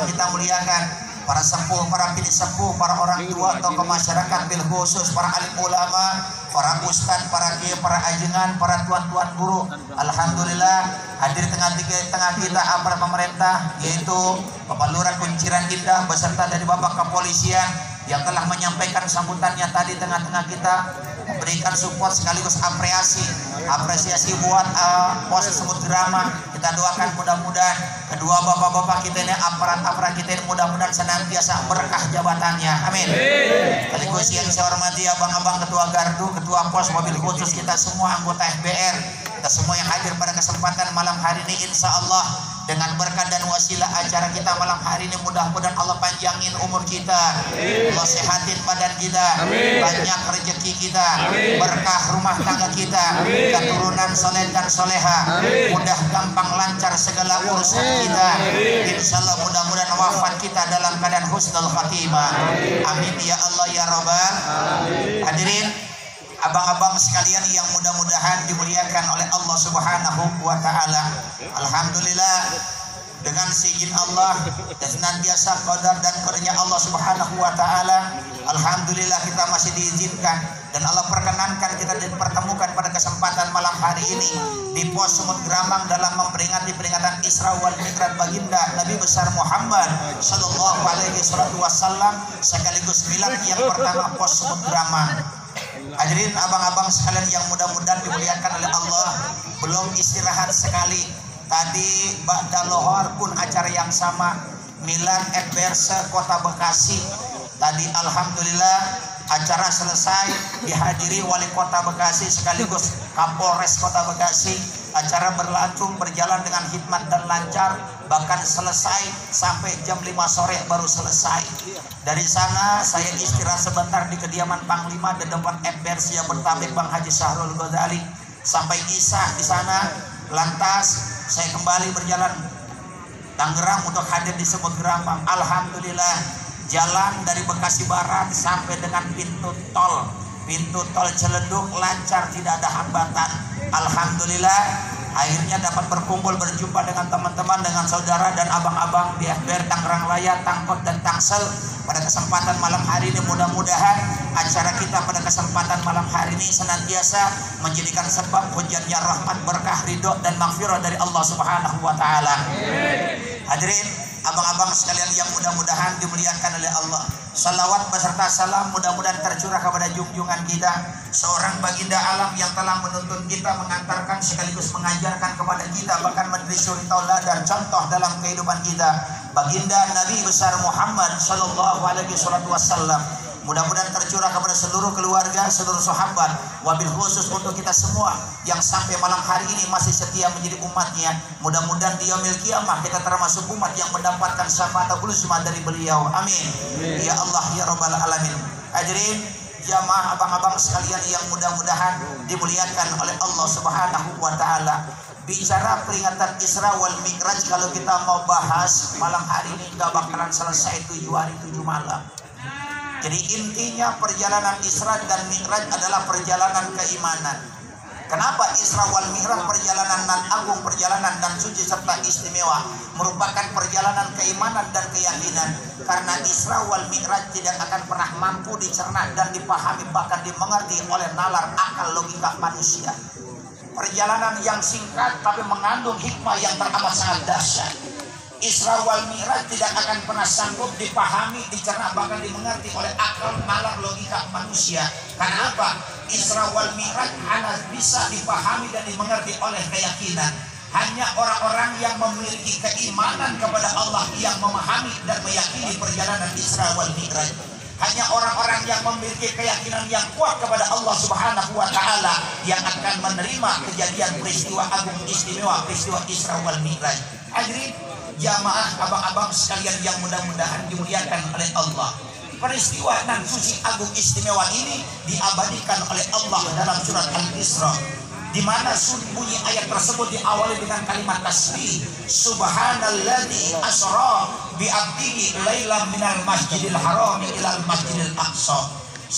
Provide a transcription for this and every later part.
abang-abang kita muliakan, para sepuh, para bini sepuh, para orang tua, tokoh masyarakat, bil khusus para alim ulama, para ustadz, para kiai, para ajengan, para tuan-tuan guru. Alhamdulillah hadir tengah kita aparat pemerintah, yaitu Bapak Lurah Kunciran Indah beserta dari Bapak Kepolisian yang telah menyampaikan sambutannya tadi tengah-tengah kita, memberikan support sekaligus apresiasi buat pos Semut Drama. Kita doakan mudah-mudahan kedua bapak-bapak kita ini, aparat kita ini mudah-mudahan senantiasa berkah jabatannya, amin. Sekaligus yang saya hormati abang-abang ketua gardu, ketua pos, mobil khusus kita semua, anggota FBR, kita semua yang hadir pada kesempatan malam hari ini, insya Allah dengan berkat dan wasilah acara kita malam hari ini, mudah-mudahan Allah panjangin umur kita, Allah sehatin badan kita, banyak rezeki kita, berkah rumah tangga kita, keturunan soleh dan soleha, mudah gampang lancar segala urusan kita, insya Allah mudah-mudahan wafat kita dalam keadaan husnul khatimah, amin ya Allah ya Rabbal. Hadirin abang-abang sekalian yang mudah-mudahan dimuliakan oleh Allah Subhanahu wa taala. Alhamdulillah dengan seizin Allah dan senantiasa qadar dan karunia Allah Subhanahu wa taala, alhamdulillah kita masih diizinkan dan Allah perkenankan kita dipertemukan pada kesempatan malam hari ini di pos Semut Gramang dalam memperingati peringatan Isra wal Mi'raj baginda Nabi besar Muhammad sallallahu alaihi wasallam, sekaligus milad yang pertama pos Semut Gramang. Hadirin abang-abang sekalian yang mudah-mudahan dimuliakan oleh Allah, belum istirahat sekali. Tadi ba'da lohor pun acara yang sama, milad FBR Kota Bekasi. Tadi alhamdulillah acara selesai, dihadiri Wali Kota Bekasi sekaligus Kapolres Kota Bekasi. Acara berjalan dengan hikmat dan lancar, bahkan selesai sampai jam 5 sore baru selesai. Dari sana saya istirahat sebentar di kediaman Panglima di depan FBR Siap Bertablik Bang Haji Syahrul Ghazali. Sampai Isya di sana, lantas saya kembali berjalan Tangerang untuk hadir di Semut Gramang. Alhamdulillah jalan dari Bekasi Barat sampai dengan pintu tol Ciledug lancar, tidak ada hambatan. Alhamdulillah akhirnya dapat berkumpul berjumpa dengan teman-teman, dengan saudara dan abang-abang di FBR Tangerang Raya, Tangkot dan Tangsel pada kesempatan malam hari ini. Mudah-mudahan acara kita pada kesempatan malam hari ini senantiasa menjadikan sebab hujannya rahmat, berkah, ridho dan maghfirah dari Allah Subhanahu wa taala. Hadirin abang-abang sekalian yang mudah-mudahan dimuliakan oleh Allah, salawat beserta salam mudah-mudahan tercurah kepada junjungan kita, seorang baginda alam yang telah menuntun kita, mengantarkan sekaligus mengajarkan kepada kita, bahkan menjadi suri tauladan contoh dalam kehidupan kita, baginda Nabi besar Muhammad sallallahu alaihi wasallam. Mudah-mudahan tercurah kepada seluruh keluarga, seluruh sahabat, wabil khusus untuk kita semua yang sampai malam hari ini masih setia menjadi umatnya. Mudah-mudahan di yaumil qiyamah kita termasuk umat yang mendapatkan syafaatul uzma dari beliau. Amin. Ya Allah ya Rabbal alamin. Hadirin jamaah abang-abang sekalian yang mudah-mudahan dimuliakan oleh Allah Subhanahu wa taala. Bicara peringatan Isra wal Mi'raj, kalau kita mau bahas malam hari ini enggak bakalan selesai 7 hari 7 malam. Jadi intinya perjalanan Isra dan Mi'raj adalah perjalanan keimanan. Kenapa Isra wal Mi'raj perjalanan nan agung, perjalanan dan suci serta istimewa, merupakan perjalanan keimanan dan keyakinan. Karena Isra wal Mi'raj tidak akan pernah mampu dicerna dan dipahami, bahkan dimengerti oleh nalar akal logika manusia. Perjalanan yang singkat tapi mengandung hikmah yang teramat sangat dahsyat. Isra wal Mi'raj tidak akan pernah sanggup dipahami, dicerna, bahkan dimengerti oleh akal nalar logika manusia. Karena apa? Isra wal Mi'raj hanya bisa dipahami dan dimengerti oleh keyakinan. Hanya orang-orang yang memiliki keimanan kepada Allah yang memahami dan meyakini perjalanan Isra wal Mi'raj. Hanya orang-orang yang memiliki keyakinan yang kuat kepada Allah Subhanahu wa taala yang akan menerima kejadian peristiwa agung istimewa, peristiwa Isra wal Mi'raj. Hadirin jamaah abang-abang sekalian yang mudah-mudahan dimuliakan oleh Allah, peristiwa nan suci agung istimewa ini diabadikan oleh Allah dalam surat Al-Isra, di mana bunyi ayat tersebut diawali dengan kalimat tasbih, subhanalladzi asra bi 'abdihi lailan minal masjidil haram ilal masjidil aqsa.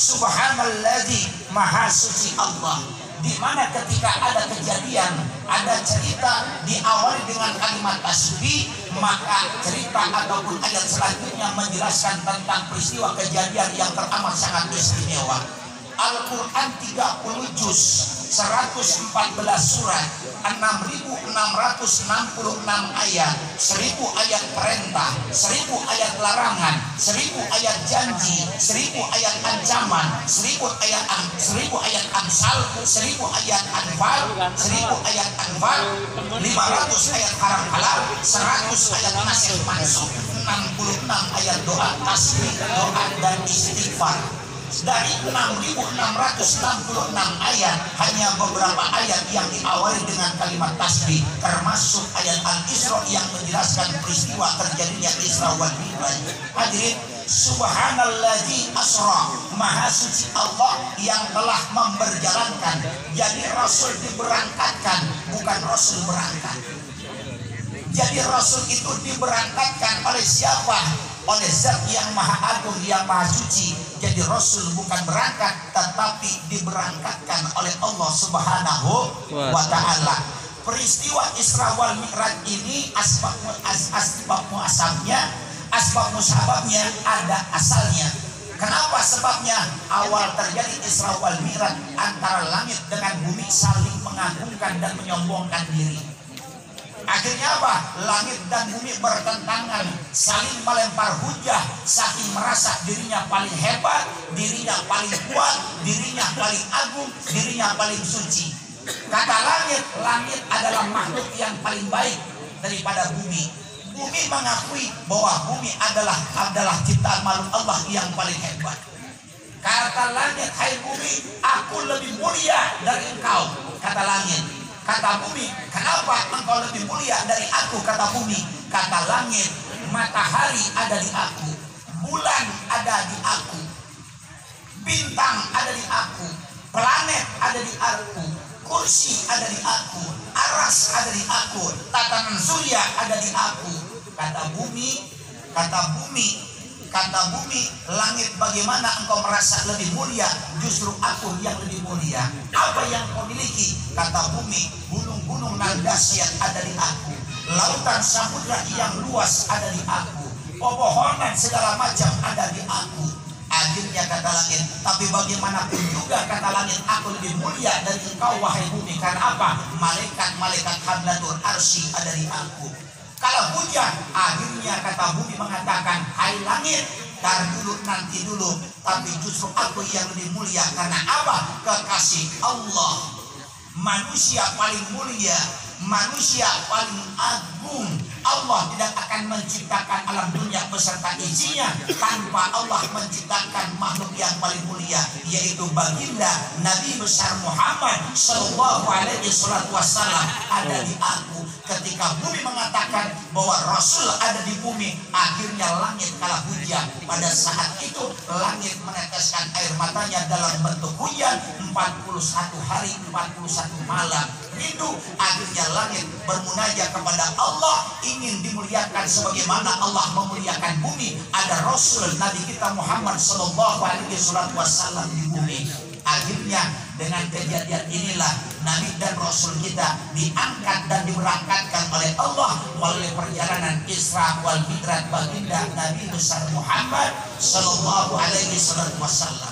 Subhanalladzi, maha suci Allah, di mana ketika ada kejadian, ada cerita diawali dengan kalimat tasbih, Maka cerita ataupun ayat selanjutnya menjelaskan tentang peristiwa kejadian yang teramat sangat istimewa. Al-Quran 30 juz, 114 surat, 6.666 ayat, 1.000 ayat perintah, 1.000 ayat larangan, 1.000 ayat janji, 1.000 ayat ancaman, 1.000 ayat amsal, 1.000 ayat anfal, 1.000 ayat anfal, 500 ayat haram halal, 100 ayat nasih mansukh, 66 ayat doa tasbih, doa dan istighfar. Dari 6.666 ayat, hanya beberapa ayat yang diawali dengan kalimat tasbih, termasuk ayat Al-Isra yang menjelaskan peristiwa terjadinya Isra wal Mi'raj. Hadirin, subhanalladzi asra, maha suci Allah yang telah memberjalankan. Jadi Rasul diberangkatkan, bukan Rasul berangkat. Jadi Rasul itu diberangkatkan oleh siapa? Oleh Zat yang maha agung, yang maha suci. Jadi Rasul bukan berangkat, tetapi diberangkatkan oleh Allah Subhanahu wa ta'ala. Peristiwa Isra wal Mi'raj ini asbab musababnya ada asalnya. Kenapa sebabnya? Awal terjadi Isra wal Mi'raj antara langit dengan bumi saling mengagungkan dan menyombongkan diri. Akhirnya apa? Langit dan bumi bertentangan, saling melempar hujah, saking merasa dirinya paling hebat, dirinya paling kuat, dirinya paling agung, dirinya paling suci. Kata langit, langit adalah makhluk yang paling baik daripada bumi. Bumi mengakui bahwa bumi adalah ciptaan makhluk Allah yang paling hebat. Kata langit, hai bumi, aku lebih mulia dari engkau. Kata langit. Kata bumi, kenapa engkau lebih mulia dari aku? Kata bumi. Kata langit, matahari ada di aku, bulan ada di aku, bintang ada di aku, planet ada di aku, kursi ada di aku, aras ada di aku, tatanan surya ada di aku. Kata bumi, langit, bagaimana engkau merasa lebih mulia? Justru aku yang lebih mulia. Apa yang kau miliki? Kata bumi, gunung-gunung nan dahsyat ada di aku, lautan samudra yang luas ada di aku, pepohonan segala macam ada di aku. Akhirnya kata langit, tapi bagaimanapun juga kata langit, aku lebih mulia dari engkau wahai bumi. Karena apa? Malaikat hamlatul arsy ada di aku. Kalau hujan, akhirnya kata bumi mengatakan, hai langit, tar dulu, nanti dulu. Tapi justru aku yang lebih mulia. Karena apa? Kekasih Allah. Manusia paling mulia, manusia paling agung. Allah tidak akan menciptakan alam dunia beserta isinya tanpa Allah menciptakan makhluk yang paling mulia, yaitu baginda Nabi besar Muhammad Sallallahu Alaihi Wasallam ada di aku. Ketika bumi mengatakan bahwa Rasul ada di bumi, akhirnya langit kalah hujan. Pada saat itu langit meneteskan air matanya dalam bentuk hujan 41 hari 41 malam. Rindu, akhirnya langit bermunajat kepada Allah, ingin dimuliakan sebagaimana Allah memuliakan bumi. Ada Rasul Nabi kita Muhammad Sallallahu Alaihi Wasallam di bumi. Akhirnya dengan kejadian inilah Nabi dan Rasul kita diangkat dan diberangkatkan oleh Allah melalui perjalanan Isra wal Mi'raj baginda Nabi besar Muhammad Sallallahu Alaihi Wasallam.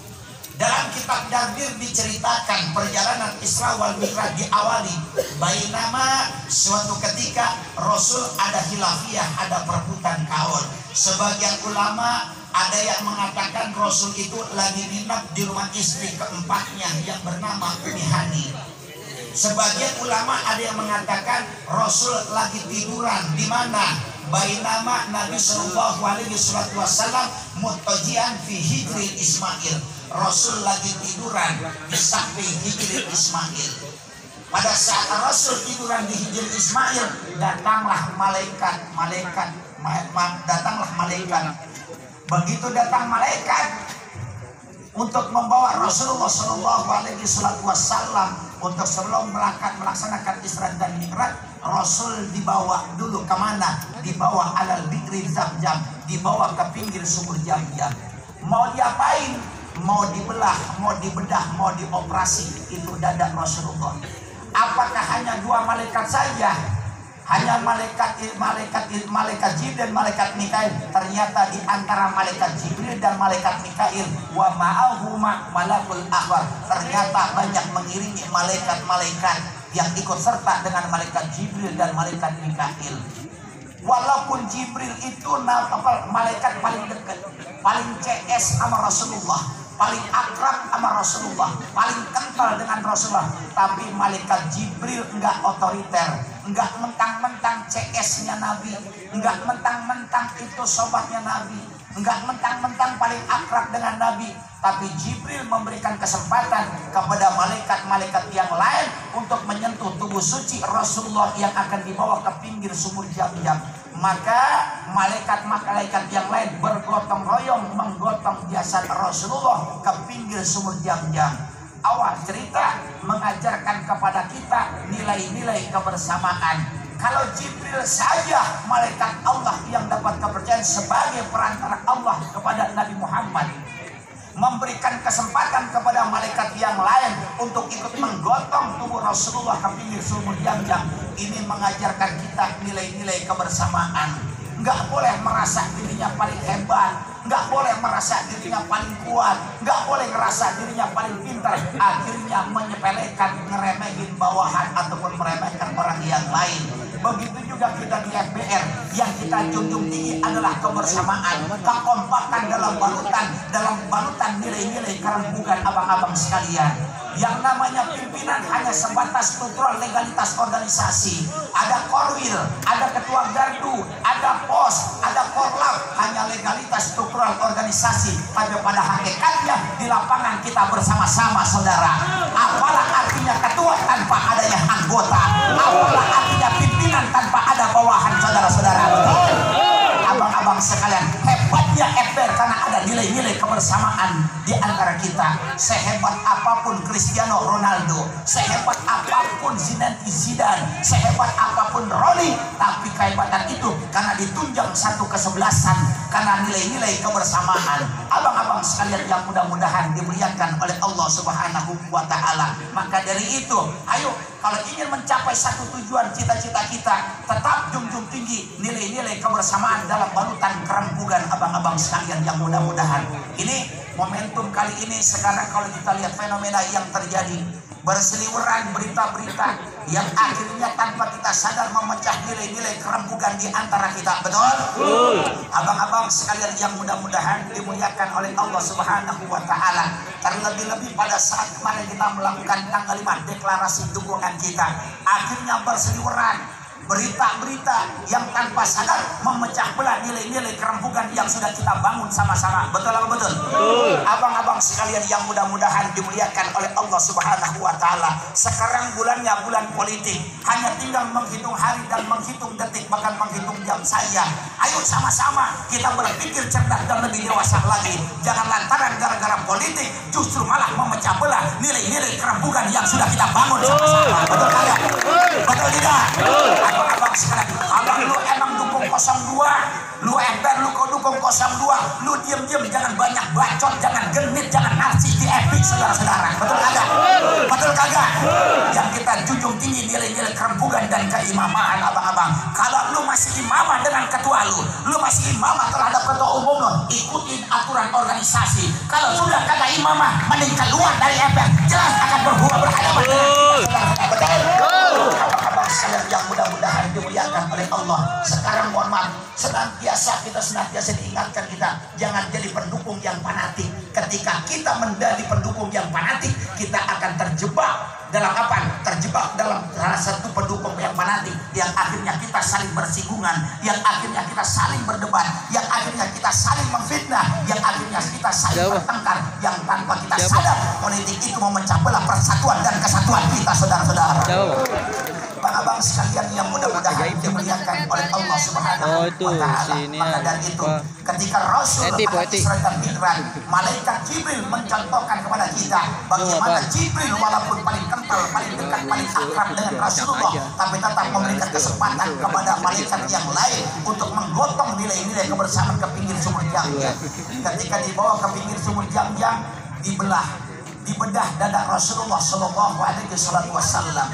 Dalam kitab Dardir diceritakan perjalanan Isra wal Mi'raj diawali bainama suatu ketika Rasul ada khilafiyah, ada perebutan kaul. Sebagian ulama ada yang mengatakan Rasul itu lagi nginap di rumah istri keempatnya yang bernama Ummi Hani. Sebagian ulama ada yang mengatakan Rasul lagi tiduran di mana? Bainama Nabi Sallallahu Alaihi Wasallam muttajian fi hijri Ismail. Rasul lagi tiduran di samping hijri Ismail. Pada saat Rasul tiduran di hijri Ismail, datanglah malaikat. Begitu datang malaikat untuk membawa Rasulullah Sallallahu Alaihi Wasallam untuk sebelum melaksanakan Isra dan Mi'raj, Rasul dibawa dulu kemana? Dibawa alal bikri Zamzam, dibawa ke pinggir sumur Zamzam. Mau diapain? Mau dibelah, mau dibedah, mau dioperasi itu dada Rasulullah. Apakah hanya 2 malaikat saja? hanya malaikat Jibril dan malaikat Mikail. Ternyata di antara malaikat Jibril dan malaikat Mikail wa ma'ahu malakul akhar, ternyata banyak mengiringi malaikat-malaikat yang ikut serta dengan malaikat Jibril dan malaikat Mikail. Walaupun Jibril itu malaikat paling dekat, paling CS sama Rasulullah, paling akrab sama Rasulullah, paling kental dengan Rasulullah, tapi malaikat Jibril enggak otoriter, enggak mentang-mentang CS-nya Nabi, enggak mentang-mentang itu sobatnya Nabi, enggak mentang-mentang paling akrab dengan Nabi, tapi Jibril memberikan kesempatan kepada malaikat-malaikat yang lain untuk menyentuh tubuh suci Rasulullah yang akan dibawa ke pinggir sumur Jam-Jam. Maka malaikat-malaikat yang lain bergotong royong menggotong jasad Rasulullah ke pinggir sumur Jam-Jam. Awal cerita mengajarkan kepada kita nilai-nilai kebersamaan. Kalau Jibril saja malaikat Allah yang dapat kepercayaan sebagai perantara Allah kepada Nabi Muhammad, memberikan kesempatan kepada malaikat yang lain untuk ikut menggotong tubuh Rasulullah ke pinggir sumur Jam-Jam, ini mengajarkan kita nilai-nilai kebersamaan. Enggak boleh merasa dirinya paling hebat, enggak boleh merasa dirinya paling kuat, enggak boleh merasa dirinya paling pintar, akhirnya menyepelekan, ngeremehin bawahan ataupun meremehkan orang yang lain. Begitu juga kita di FBR, yang kita junjung tinggi adalah kebersamaan, kekompakan dalam balutan nilai-nilai kerembukan abang-abang sekalian. Yang namanya pimpinan hanya sebatas struktural legalitas organisasi. Ada korwil, ada ketua gardu, ada pos, ada korlap, hanya legalitas struktural organisasi. Tapi pada hakikatnya di lapangan kita bersama-sama, saudara. Apalah artinya ketua tanpa adanya anggota? Apalah artinya pimpinan tanpa ada bawahan, saudara-saudara? Abang-abang sekalian, hebatnya FBR karena ada nilai-nilai kebersamaan di antara kita. Sehebat apapun Cristiano Ronaldo, sehebat apapun Zinedine Zidane, sehebat apapun Roni, tapi kehebatan itu karena ditunjang satu kesebelasan, karena nilai-nilai kebersamaan. Abang-abang sekalian yang mudah-mudahan dimuliakan oleh Allah Subhanahu wa Ta'ala. Maka dari itu, ayo kalau ingin mencapai satu tujuan cita-cita kita, tetap junjung tinggi nilai-nilai kebersamaan dalam balutan kerempugan abang-abang sekalian yang mudah-mudahan. Ini momentum kali ini sekarang kalau kita lihat fenomena yang terjadi, berseliweran berita-berita yang akhirnya tanpa kita sadar memecah nilai-nilai kerempugan di antara kita. Betul? Abang-abang sekalian yang mudah-mudahan dimuliakan oleh Allah Subhanahu wa Ta'ala. Terlebih-lebih pada saat kemarin kita melakukan tanggal 5 deklarasi dukungan kita, akhirnya berseliweran berita-berita yang tanpa sadar memecah belah nilai-nilai kerempukan yang sudah kita bangun sama-sama. Betul apa betul? Abang-abang sekalian yang mudah-mudahan dimuliakan oleh Allah Subhanahu wa Ta'ala. Sekarang bulannya bulan politik, hanya tinggal menghitung hari dan menghitung detik, bahkan menghitung jam saja. Ayo sama-sama kita berpikir cerdas dan lebih dewasa lagi. Jangan lantaran gara-gara politik justru malah memecah belah nilai-nilai kerempukan yang sudah kita bangun sama-sama. Betul kagak? Betul tidak? Abang sekalian, abang lu emang dukung 02, lu FBR lu kok dukung 02, lu diem-diem, jangan banyak bacot, jangan genit, jangan narsis di epic, saudara-saudara. Betul kagak? Betul kagak? Yang kita junjung tinggi nilai-nilai kerempugan dan keimaman, abang-abang. Kalau lu masih imamah dengan ketua lu masih imamah terhadap ketua umum lu, ikutin aturan organisasi. Kalau sudah kagak imamah, mending keluar dari FBR, jelas akan berhubungan berhadapan dengan kita, saudara-saudara. Yang mudah-mudahan dimuliakan oleh Allah. Sekarang mohon maaf, senantiasa diingatkan kita jangan jadi pendukung yang fanatik. Ketika kita menjadi pendukung yang fanatik, kita akan terjebak dalam apa? Terjebak dalam salah satu pendukung yang fanatik, yang akhirnya kita saling bersinggungan, yang akhirnya kita saling berdebat, yang akhirnya kita saling memfitnah, yang akhirnya kita saling bertengkar, yang tanpa kita sadar politik itu memecah belah persatuan dan kesatuan kita, saudara-saudara. Abang sekalian yang mudah-mudahan dimuliakan oleh Allah Subhanahu wa Ta'ala. Maka dari itu ketika Rasul serta Mi'raj, malaikat Jibril mencontohkan kepada kita bagaimana Jibril walaupun paling kental, paling dekat, paling akrab dengan Rasulullah, tapi tetap memberikan kesempatan kepada malaikat yang lain untuk menggotong nilai-nilai kebersamaan ke pinggir sumur Jam-Jam. Ketika dibawa ke pinggir sumur Jam-Jam, dibedah dada Rasulullah Shallallahu Alaihi Wasallam.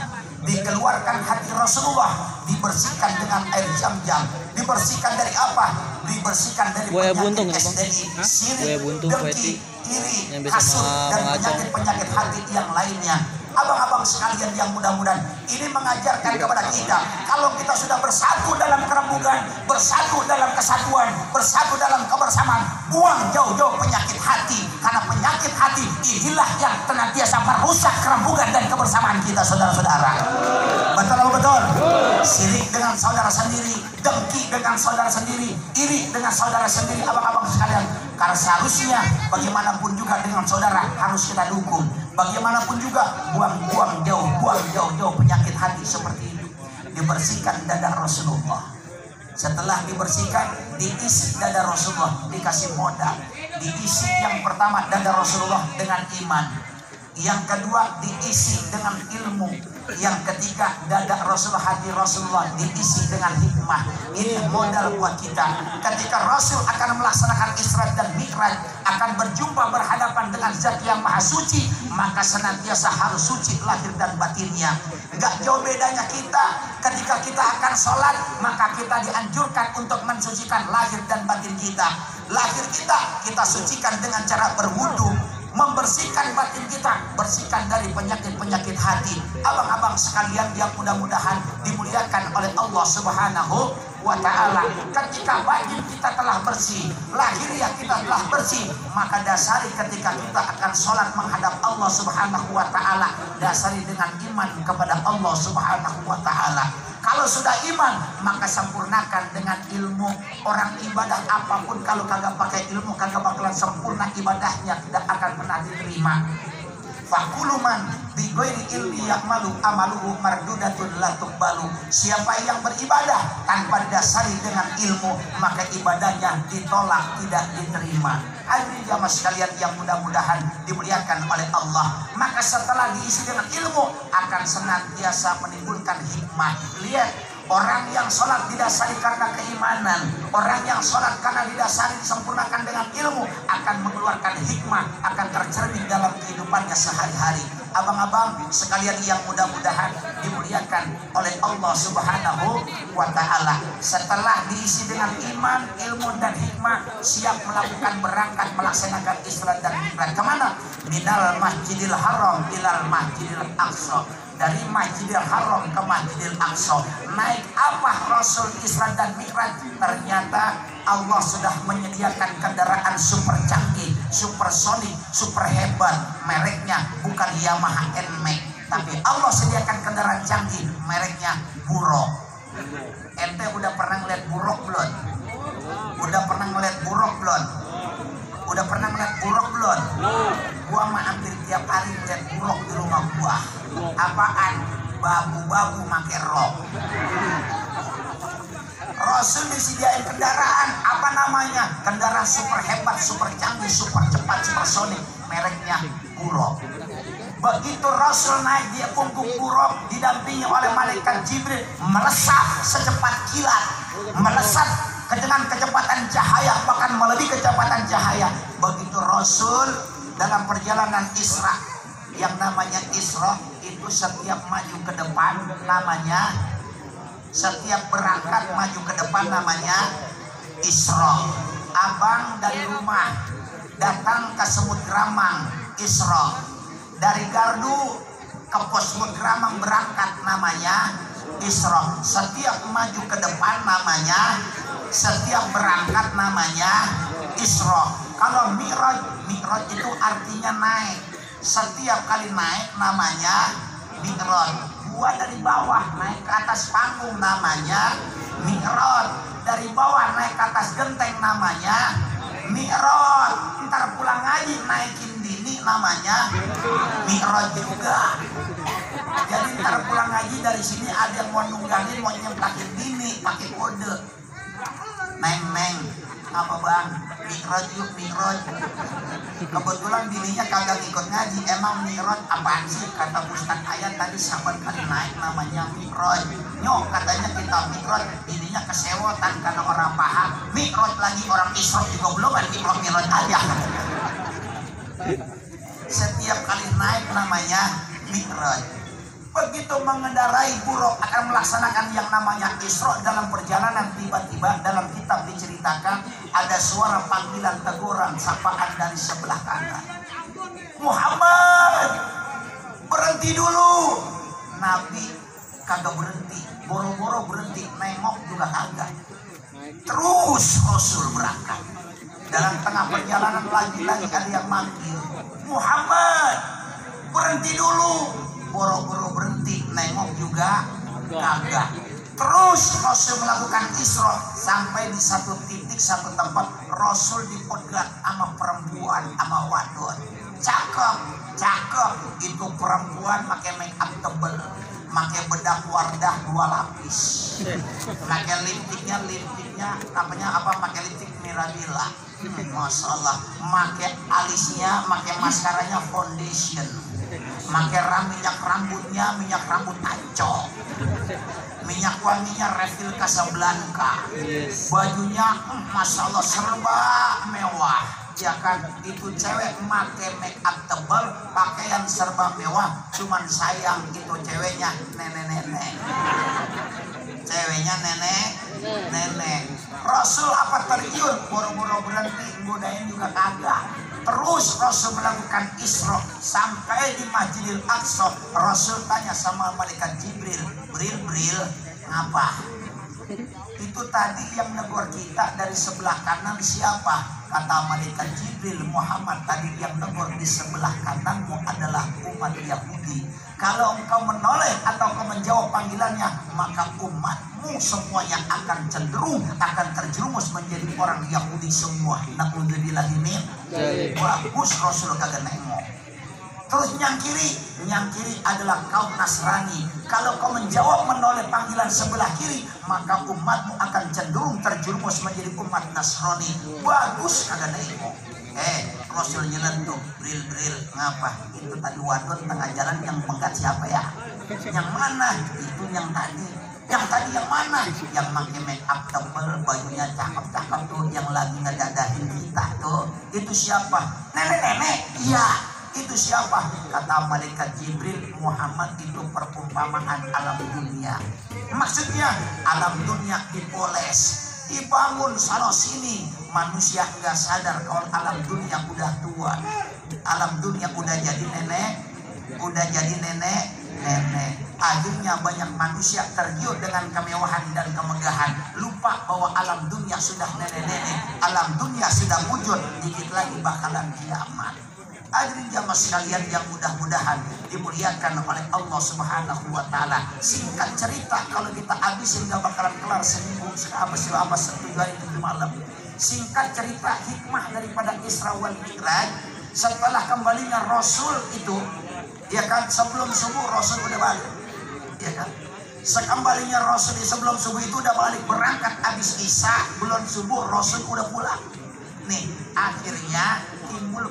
dikeluarkan hati Rasulullah, dibersihkan dengan air Zam-Zam. Dibersihkan dari apa? Dibersihkan dari penyakit SDI, sirik, dengki, iri, hasut, dan penyakit-penyakit hati yang lainnya. Abang-abang sekalian yang mudah-mudahan ini mengajarkan kepada kita, kalau kita sudah bersatu dalam kerembugan, bersatu dalam kesatuan, bersatu dalam kebersamaan, buang jauh-jauh penyakit hati, karena penyakit hati inilah yang senantiasa merusak kerembugan dan kebersamaan kita, saudara-saudara. Betul atau betul? Sirik dengan saudara sendiri, dengki dengan saudara sendiri, iri dengan saudara sendiri, abang-abang sekalian. Karena seharusnya bagaimanapun juga dengan saudara harus kita dukung. Bagaimanapun juga buang jauh penyakit hati seperti itu. Dibersihkan dada Rasulullah. Setelah dibersihkan, diisi dada Rasulullah, dikasih modal. Diisi yang pertama dada Rasulullah dengan iman. Yang kedua diisi dengan ilmu. Yang ketiga dada Rasulullah, hati Rasulullah diisi dengan hikmah. Ini modal buat kita. Ketika Rasul akan melaksanakan Isra dan Mi'raj, akan berjumpa berhadapan dengan Zat yang Maha Suci, maka senantiasa harus suci lahir dan batinnya. Enggak jauh bedanya kita ketika kita akan sholat, maka kita dianjurkan untuk mensucikan lahir dan batin kita. Lahir kita sucikan dengan cara berwudu, membersihkan batin kita, bersihkan dari penyakit-penyakit hati. Abang-abang sekalian yang mudah-mudahan dimuliakan oleh Allah Subhanahu wa ta'ala. Ketika batin kita telah bersih, lahiriah kita telah bersih, maka dasari ketika kita akan sholat menghadap Allah Subhanahu wa ta'ala, dasari dengan iman kepada Allah Subhanahu wa ta'ala. Kalau sudah iman, maka sempurnakan dengan ilmu. Orang ibadah apapun kalau kagak pakai ilmu, kagak bakalan sempurna ibadahnya, tidak akan pernah diterima. Fakuluman bighairi ilmi ya'malu amaluhu mardudatun la tuqbalu. Siapa yang beribadah tanpa didasari dengan ilmu, maka ibadahnya ditolak, tidak diterima. Hadirin jamaah sekalian yang mudah-mudahan dimuliakan oleh Allah, maka setelah diisi dengan ilmu akan senantiasa menimbulkan hikmah. Lihat, orang yang sholat didasari karena keimanan, orang yang sholat karena didasari disempurnakan dengan ilmu, akan mengeluarkan hikmah, akan tercermin dalam kehidupannya sehari-hari. Abang-abang sekalian yang mudah-mudahan dimuliakan oleh Allah Subhanahu wa ta'ala, setelah diisi dengan iman, ilmu dan hikmah, siap melakukan berangkat melaksanakan Isra dan Mi'raj. Kemana? Minal Masjidil Haram ilal Masjidil Aqsa. Dari Masjidil Haram ke Masjidil Aqsa. Naik apa Rasul Isra dan Mi'raj? Ternyata Allah sudah menyediakan kendaraan super canggih, super sonik, super hebat. Mereknya bukan Yamaha NMAX, tapi Allah sediakan kendaraan canggih, mereknya Buruk. Ente udah pernah ngeliat Buruk belum? Udah pernah ngeliat Buruk belum? Udah pernah ngeliat Buruk belum? Gua mah hampir tiap hari ngeliat Buruk di rumah gua. Apaan? Babu-babu make rok. Rasul disediain kendaraan, apa namanya? Kendaraan super hebat, super canggih, super cepat, super sonik, mereknya Buruk. Begitu Rasul naik di punggung Buruk, didampingi oleh malaikat Jibril, melesat secepat kilat, melesat dengan kecepatan cahaya, bahkan melebihi kecepatan cahaya. Begitu Rasul dalam perjalanan Isra, yang namanya Isra itu setiap maju ke depan namanya, setiap berangkat maju ke depan namanya Isra. Abang dari rumah datang ke Semut Gramang, Isra. Dari Gardu ke pos Semut Gramang berangkat namanya Isra. Setiap maju ke depan namanya, setiap berangkat namanya Isra. Kalau Mi'raj, Mi'raj itu artinya naik. Setiap kali naik namanya Mi'raj. Gua dari bawah naik ke atas panggung namanya Mi'raj. Dari bawah naik ke atas genteng namanya Mi'raj. Ntar pulang ngaji naikin dini namanya Mi'raj juga. Jadi ntar pulang ngaji dari sini ada yang mau nunggalin, mau nyemplakin dini pakai kode. Neng, apa bang? Mi'raj yuk, Mi'raj. Kebetulan bininya kagak ikut ngaji. Emang Mi'raj apaan sih? Kata Ustaz Ayat tadi sahabat kali naik namanya Mi'raj. Nyok katanya kita Mi'raj. Bininya kesewotan karena orang paham. Mi'raj lagi orang Isra juga belum kan Mi'raj aja. Setiap kali naik namanya Mi'raj. Begitu mengendarai buruk akan melaksanakan yang namanya Isra, dalam perjalanan tiba-tiba dalam kitab diceritakan ada suara panggilan teguran sapaan dari sebelah kanan. Muhammad, berhenti dulu. Nabi kagak berhenti, boro-boro berhenti, nengok juga kagak. Terus Rasul berangkat. Dalam tengah perjalanan lagi-lagi ada yang manggil, Muhammad, berhenti dulu. Boro-boro berhenti, nengok juga kagak. Terus Rasul melakukan Isra sampai di satu titik, satu tempat Rasul dipegat sama perempuan, sama wadon. Cakep, cakep. Itu perempuan pakai make up tebel, pakai bedak Wardah 2 lapis, pakai lipstiknya namanya apa? Pakai lipstik Mirabila. Masya Allah. Pakai alisnya, pakai maskaranya foundation. Pakai minyak rambutnya, minyak rambut ancol. Minyak wanginya Refill Casablanca. Bajunya Masya Allah serba mewah. Ya kan, itu cewek pakai make up tebal, pakaian serba mewah. Cuman sayang itu ceweknya nenek-nenek. Ceweknya nenek. Rasul apa tergiur, boro-boro berhenti, godain juga kagak. Terus Rasul melakukan Isra sampai di Masjidil Aqsa. Rasul tanya sama malaikat Jibril, Bril, ngapa? Itu tadi yang negor kita dari sebelah kanan siapa? Kata malaikat Jibril, Muhammad, tadi yang negor di sebelah kananmu adalah umat Yahudi. Kalau engkau menoleh atau engkau menjawab panggilannya, maka umatmu semuanya akan cenderung, akan terjerumus menjadi orang Yahudi semua. Na'udzubillah min. Bagus Rasul kagak nengok. Terus yang kiri adalah kaum Nasrani. Kalau kau menjawab menoleh panggilan sebelah kiri, maka umatmu akan cenderung terjerumus menjadi umat Nasrani. Bagus kagak nengok. Rasul nyelentuk, Bril, ngapa? Itu tadi wadon tengah jalan yang pegat siapa ya? Yang mana? Itu yang tadi. Yang tadi yang mana? Yang pakai make up tebel, bajunya cakep-cakep tuh, yang lagi ngedadahin kita tuh. Itu siapa? Nenek-nenek? Iya. Itu siapa? Kata malaikat Jibril, Muhammad itu perumpamaan alam dunia. Maksudnya alam dunia dipoles, dibangun sana sini. Manusia nggak sadar kalau alam dunia udah tua, alam dunia udah jadi nenek. Akhirnya banyak manusia tergiur dengan kemewahan dan kemegahan, lupa bahwa alam dunia sudah nenek-nenek, alam dunia sudah wujud, dikit lagi bakalan kiamat. Hadirin jamaah sekalian yang mudah-mudahan dimuliakan oleh Allah Subhanahu wa taala. Singkat cerita, kalau kita habisin gak bakalan kelar seminggu, selama 1 hari 7 malam. Singkat cerita, hikmah daripada Isra wal Mi'raj, setelah kembalinya Rasul itu, ya kan, sebelum subuh Rasul udah balik, ya kan. Sekembalinya Rasul sebelum subuh itu udah balik, berangkat habis Isya, belum subuh Rasul udah pulang. Nih, akhirnya timbul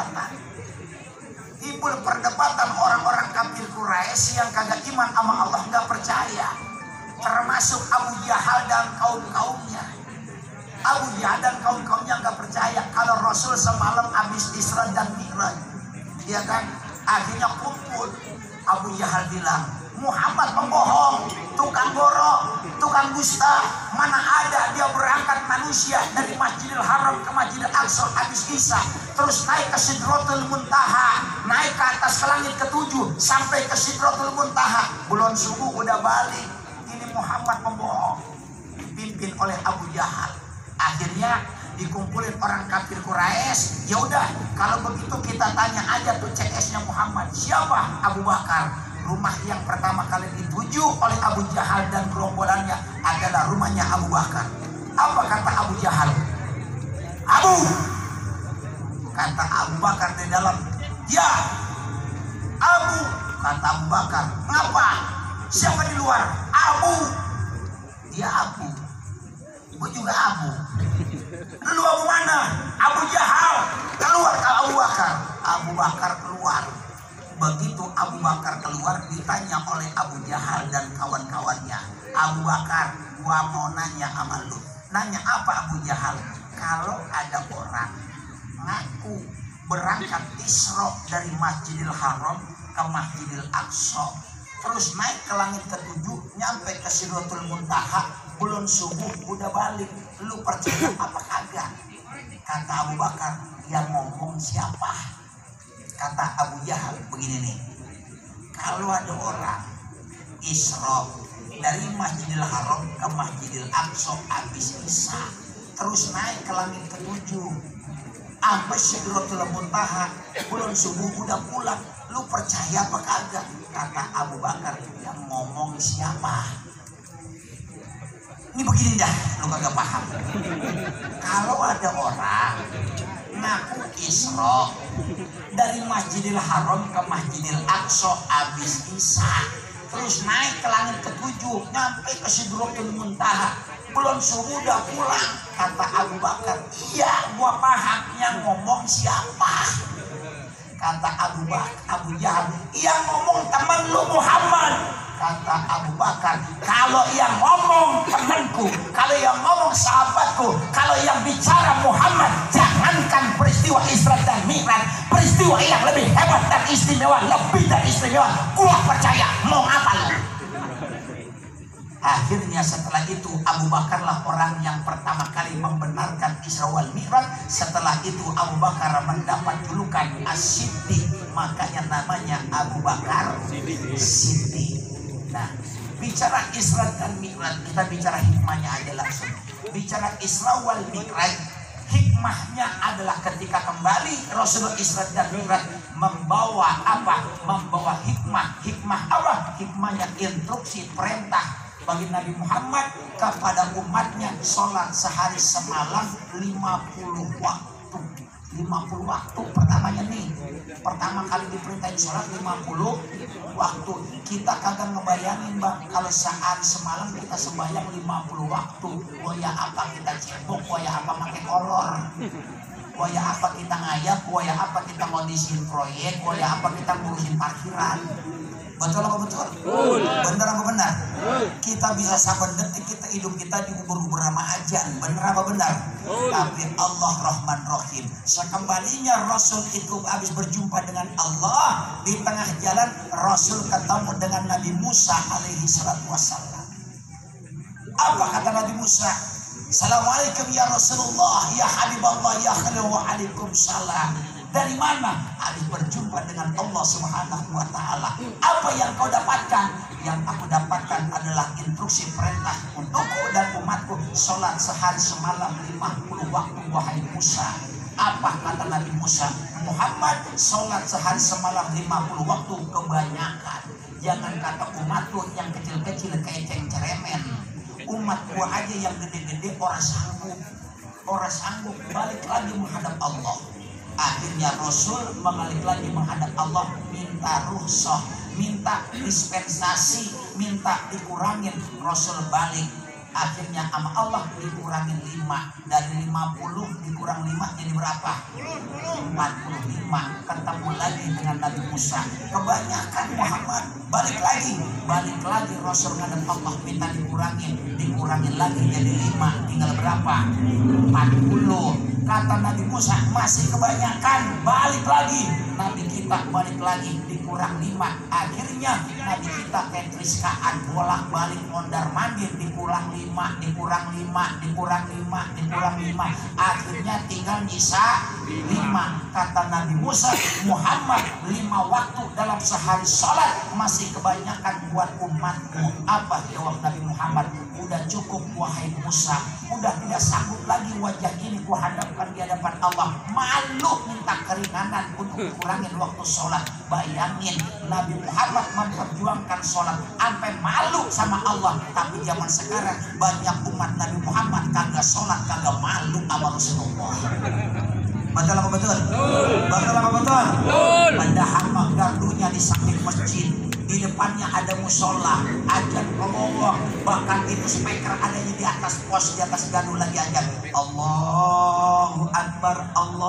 perdebatan orang-orang kafir Quraisy yang kagak iman sama Allah, nggak percaya, termasuk Abu Jahal dan kaum-kaumnya. Abu Jahal dan kaum-kaumnya nggak percaya kalau Rasul semalam habis Isra dan Mi'raj, ya kan. Akhirnya kumpul. Abu Jahal bilang, Muhammad pembohong, tukang gorok, tukang dusta. Mana ada dia berangkat manusia dari Masjidil Haram ke Masjidil Aqsa habis Isya, terus naik ke Sidratul Muntaha, naik ke atas ke langit ke-7 sampai ke Sidratul Muntaha, bulan subuh udah balik. Ini Muhammad pembohong, dipimpin oleh Abu Jahal. Akhirnya dikumpulin orang kafir Quraisy. Ya udah, kalau begitu kita tanya aja tuh CS-nya Muhammad siapa? Abu Bakar. Rumah yang pertama kali dituju oleh Abu Jahal dan gerombolannya adalah rumahnya Abu Bakar. Apa kata Abu Jahal? Abu, kata Abu Bakar di dalam. Ya, Abu, kata Abu Bakar. Ngapa? Siapa di luar? Abu. Dia Abu. Gue juga Abu. Lu Abu mana? Abu Jahal. Keluar ke Abu Bakar. Abu Bakar keluar. Begitu Abu Bakar keluar, ditanya oleh Abu Jahal dan kawan-kawannya, Abu Bakar, gua mau nanya sama lu. Nanya apa Abu Jahal? Kalau ada orang ngaku berangkat Isra dari Masjidil Haram ke Masjidil Aqsa, terus naik ke langit ketujuh, nyampe ke Sidratul Muntaha, bulan subuh udah balik. Lu percaya apa kagak? Kata Abu Bakar, yang ngomong siapa? Kata Abu Jahal begini nih, kalau ada orang Isra dari Masjidil Haram ke Masjidil Aqsa habis Isya, terus naik ke langit ketujuh sampai Sidratul Muntaha, bulan subuh udah pulang, lu percaya apa kagak? Kata Abu Bakar, yang ngomong siapa? Ini begini dah, lu kagak paham. Kalau ada orang ngaku Isra dari Masjidil Haram ke Masjidil Aqsa habis Isya, terus naik ke langit ketujuh, nyampe ke Sidratul Muntaha, bulan subuh udah pulang. Kata Abu Bakar, iya gua paham, yang ngomong siapa? Kata Abu Jahal, yang ngomong temen lu Muhammad. Kata Abu Bakar, kalau yang ngomong temanku, kalau yang ngomong sahabatku, kalau yang bicara Muhammad, jangankan peristiwa Isra dan Mi'raj, peristiwa yang lebih hebat dan istimewa, lebih dari istimewa, gua percaya. Mau apa lu? Akhirnya setelah itu Abu Bakar lah orang yang pertama kali membenarkan Isra wal Mi'raj. Setelah itu Abu Bakar mendapat julukan As-Siddiq, makanya namanya Abu Bakar Siddiq. Nah, bicara Isra dan Mi'raj, kita bicara hikmahnya aja langsung. Bicara Isra wal Mi'raj, hikmahnya adalah ketika kembali Rasulullah Isra dan Mi'raj membawa apa? Membawa hikmah. Hikmah apa? Hikmahnya instruksi, perintah bagi Nabi Muhammad kepada umatnya sholat sehari semalam 50 waktu. 50 waktu pertamanya nih, pertama kali diperintahin sholat 50 waktu. Kita kagak ngebayangin bang, kalau sehari semalam kita sembahyang 50 waktu. Waya apa kita cebok, waya apa pakai kolor, waya apa kita ngayap, waya apa kita ngondisiin proyek, waya apa kita ngurusin parkiran. Betul apa betul? Bener apa benar? Kita bisa sabar detik kita hidup kita diubur-ubur sama ajan. Bener apa benar? Tapi Allah Rahman Rahim. Sekembalinya Rasul itu habis berjumpa dengan Allah, di tengah jalan Rasul ketemu dengan Nabi Musa alaihi salatu wassalam. Apa kata Nabi Musa? Assalamualaikum ya Rasulullah, ya Habiballah, ya Khalil, wa Waalaikumsalam. Dari mana? Habis berjumpa dengan Allah Subhanahu wa Ta'ala. Apa yang kau dapatkan? Yang aku dapatkan adalah instruksi perintah untukku dan umatku, sholat sehari semalam 50 waktu wahai Musa. Apa kata Nabi Musa? Muhammad, sholat sehari semalam 50 waktu kebanyakan. Jangan kata umatku yang kecil-kecil kayak ceng-ceremen. Umatku aja yang gede-gede orang sanggup balik lagi menghadap Allah. Akhirnya Rasul balik lagi menghadap Allah, minta rukhsah, minta dispensasi, minta dikurangin. Rasul balik, akhirnya sama Allah dikurangin 5. Dari 50 dikurang 5 jadi berapa? 45. Ketemu lagi dengan Nabi Musa, kebanyakan Muhammad. Balik lagi Rasul ngadep Allah, minta dikurangin lagi jadi 5. Tinggal berapa? 40. Kata Nabi Musa, masih kebanyakan. Balik lagi, Nabi kita balik lagi, dikurang 5. Akhirnya Nabi kita kayak triskaan, bolak-balik mondar mandir, dikurang 5. Akhirnya tinggal nyisa 5. Kata Nabi Musa, Muhammad 5 waktu dalam sehari sholat masih kebanyakan buat umatmu. Apa jawab Nabi Muhammad? Udah cukup wahai Musa, udah tidak sanggup lagi wajah ini kuhadapkan di hadapan Allah. Malu minta keringanan untuk kurangin waktu sholat. Bayangin Nabi Muhammad memperjuangkan sholat sampai malu sama Allah. Tapi zaman sekarang banyak umat Nabi Muhammad kagak sholat, kagak malu sama Rasulullah. Betul apa betul? Betul apa betul? Padahal gardunya di samping masjid, di depannya ada musola, ajan ngomong, bahkan itu speaker adanya di atas pos, di atas gardu lagi ajan. Allahu Akbar,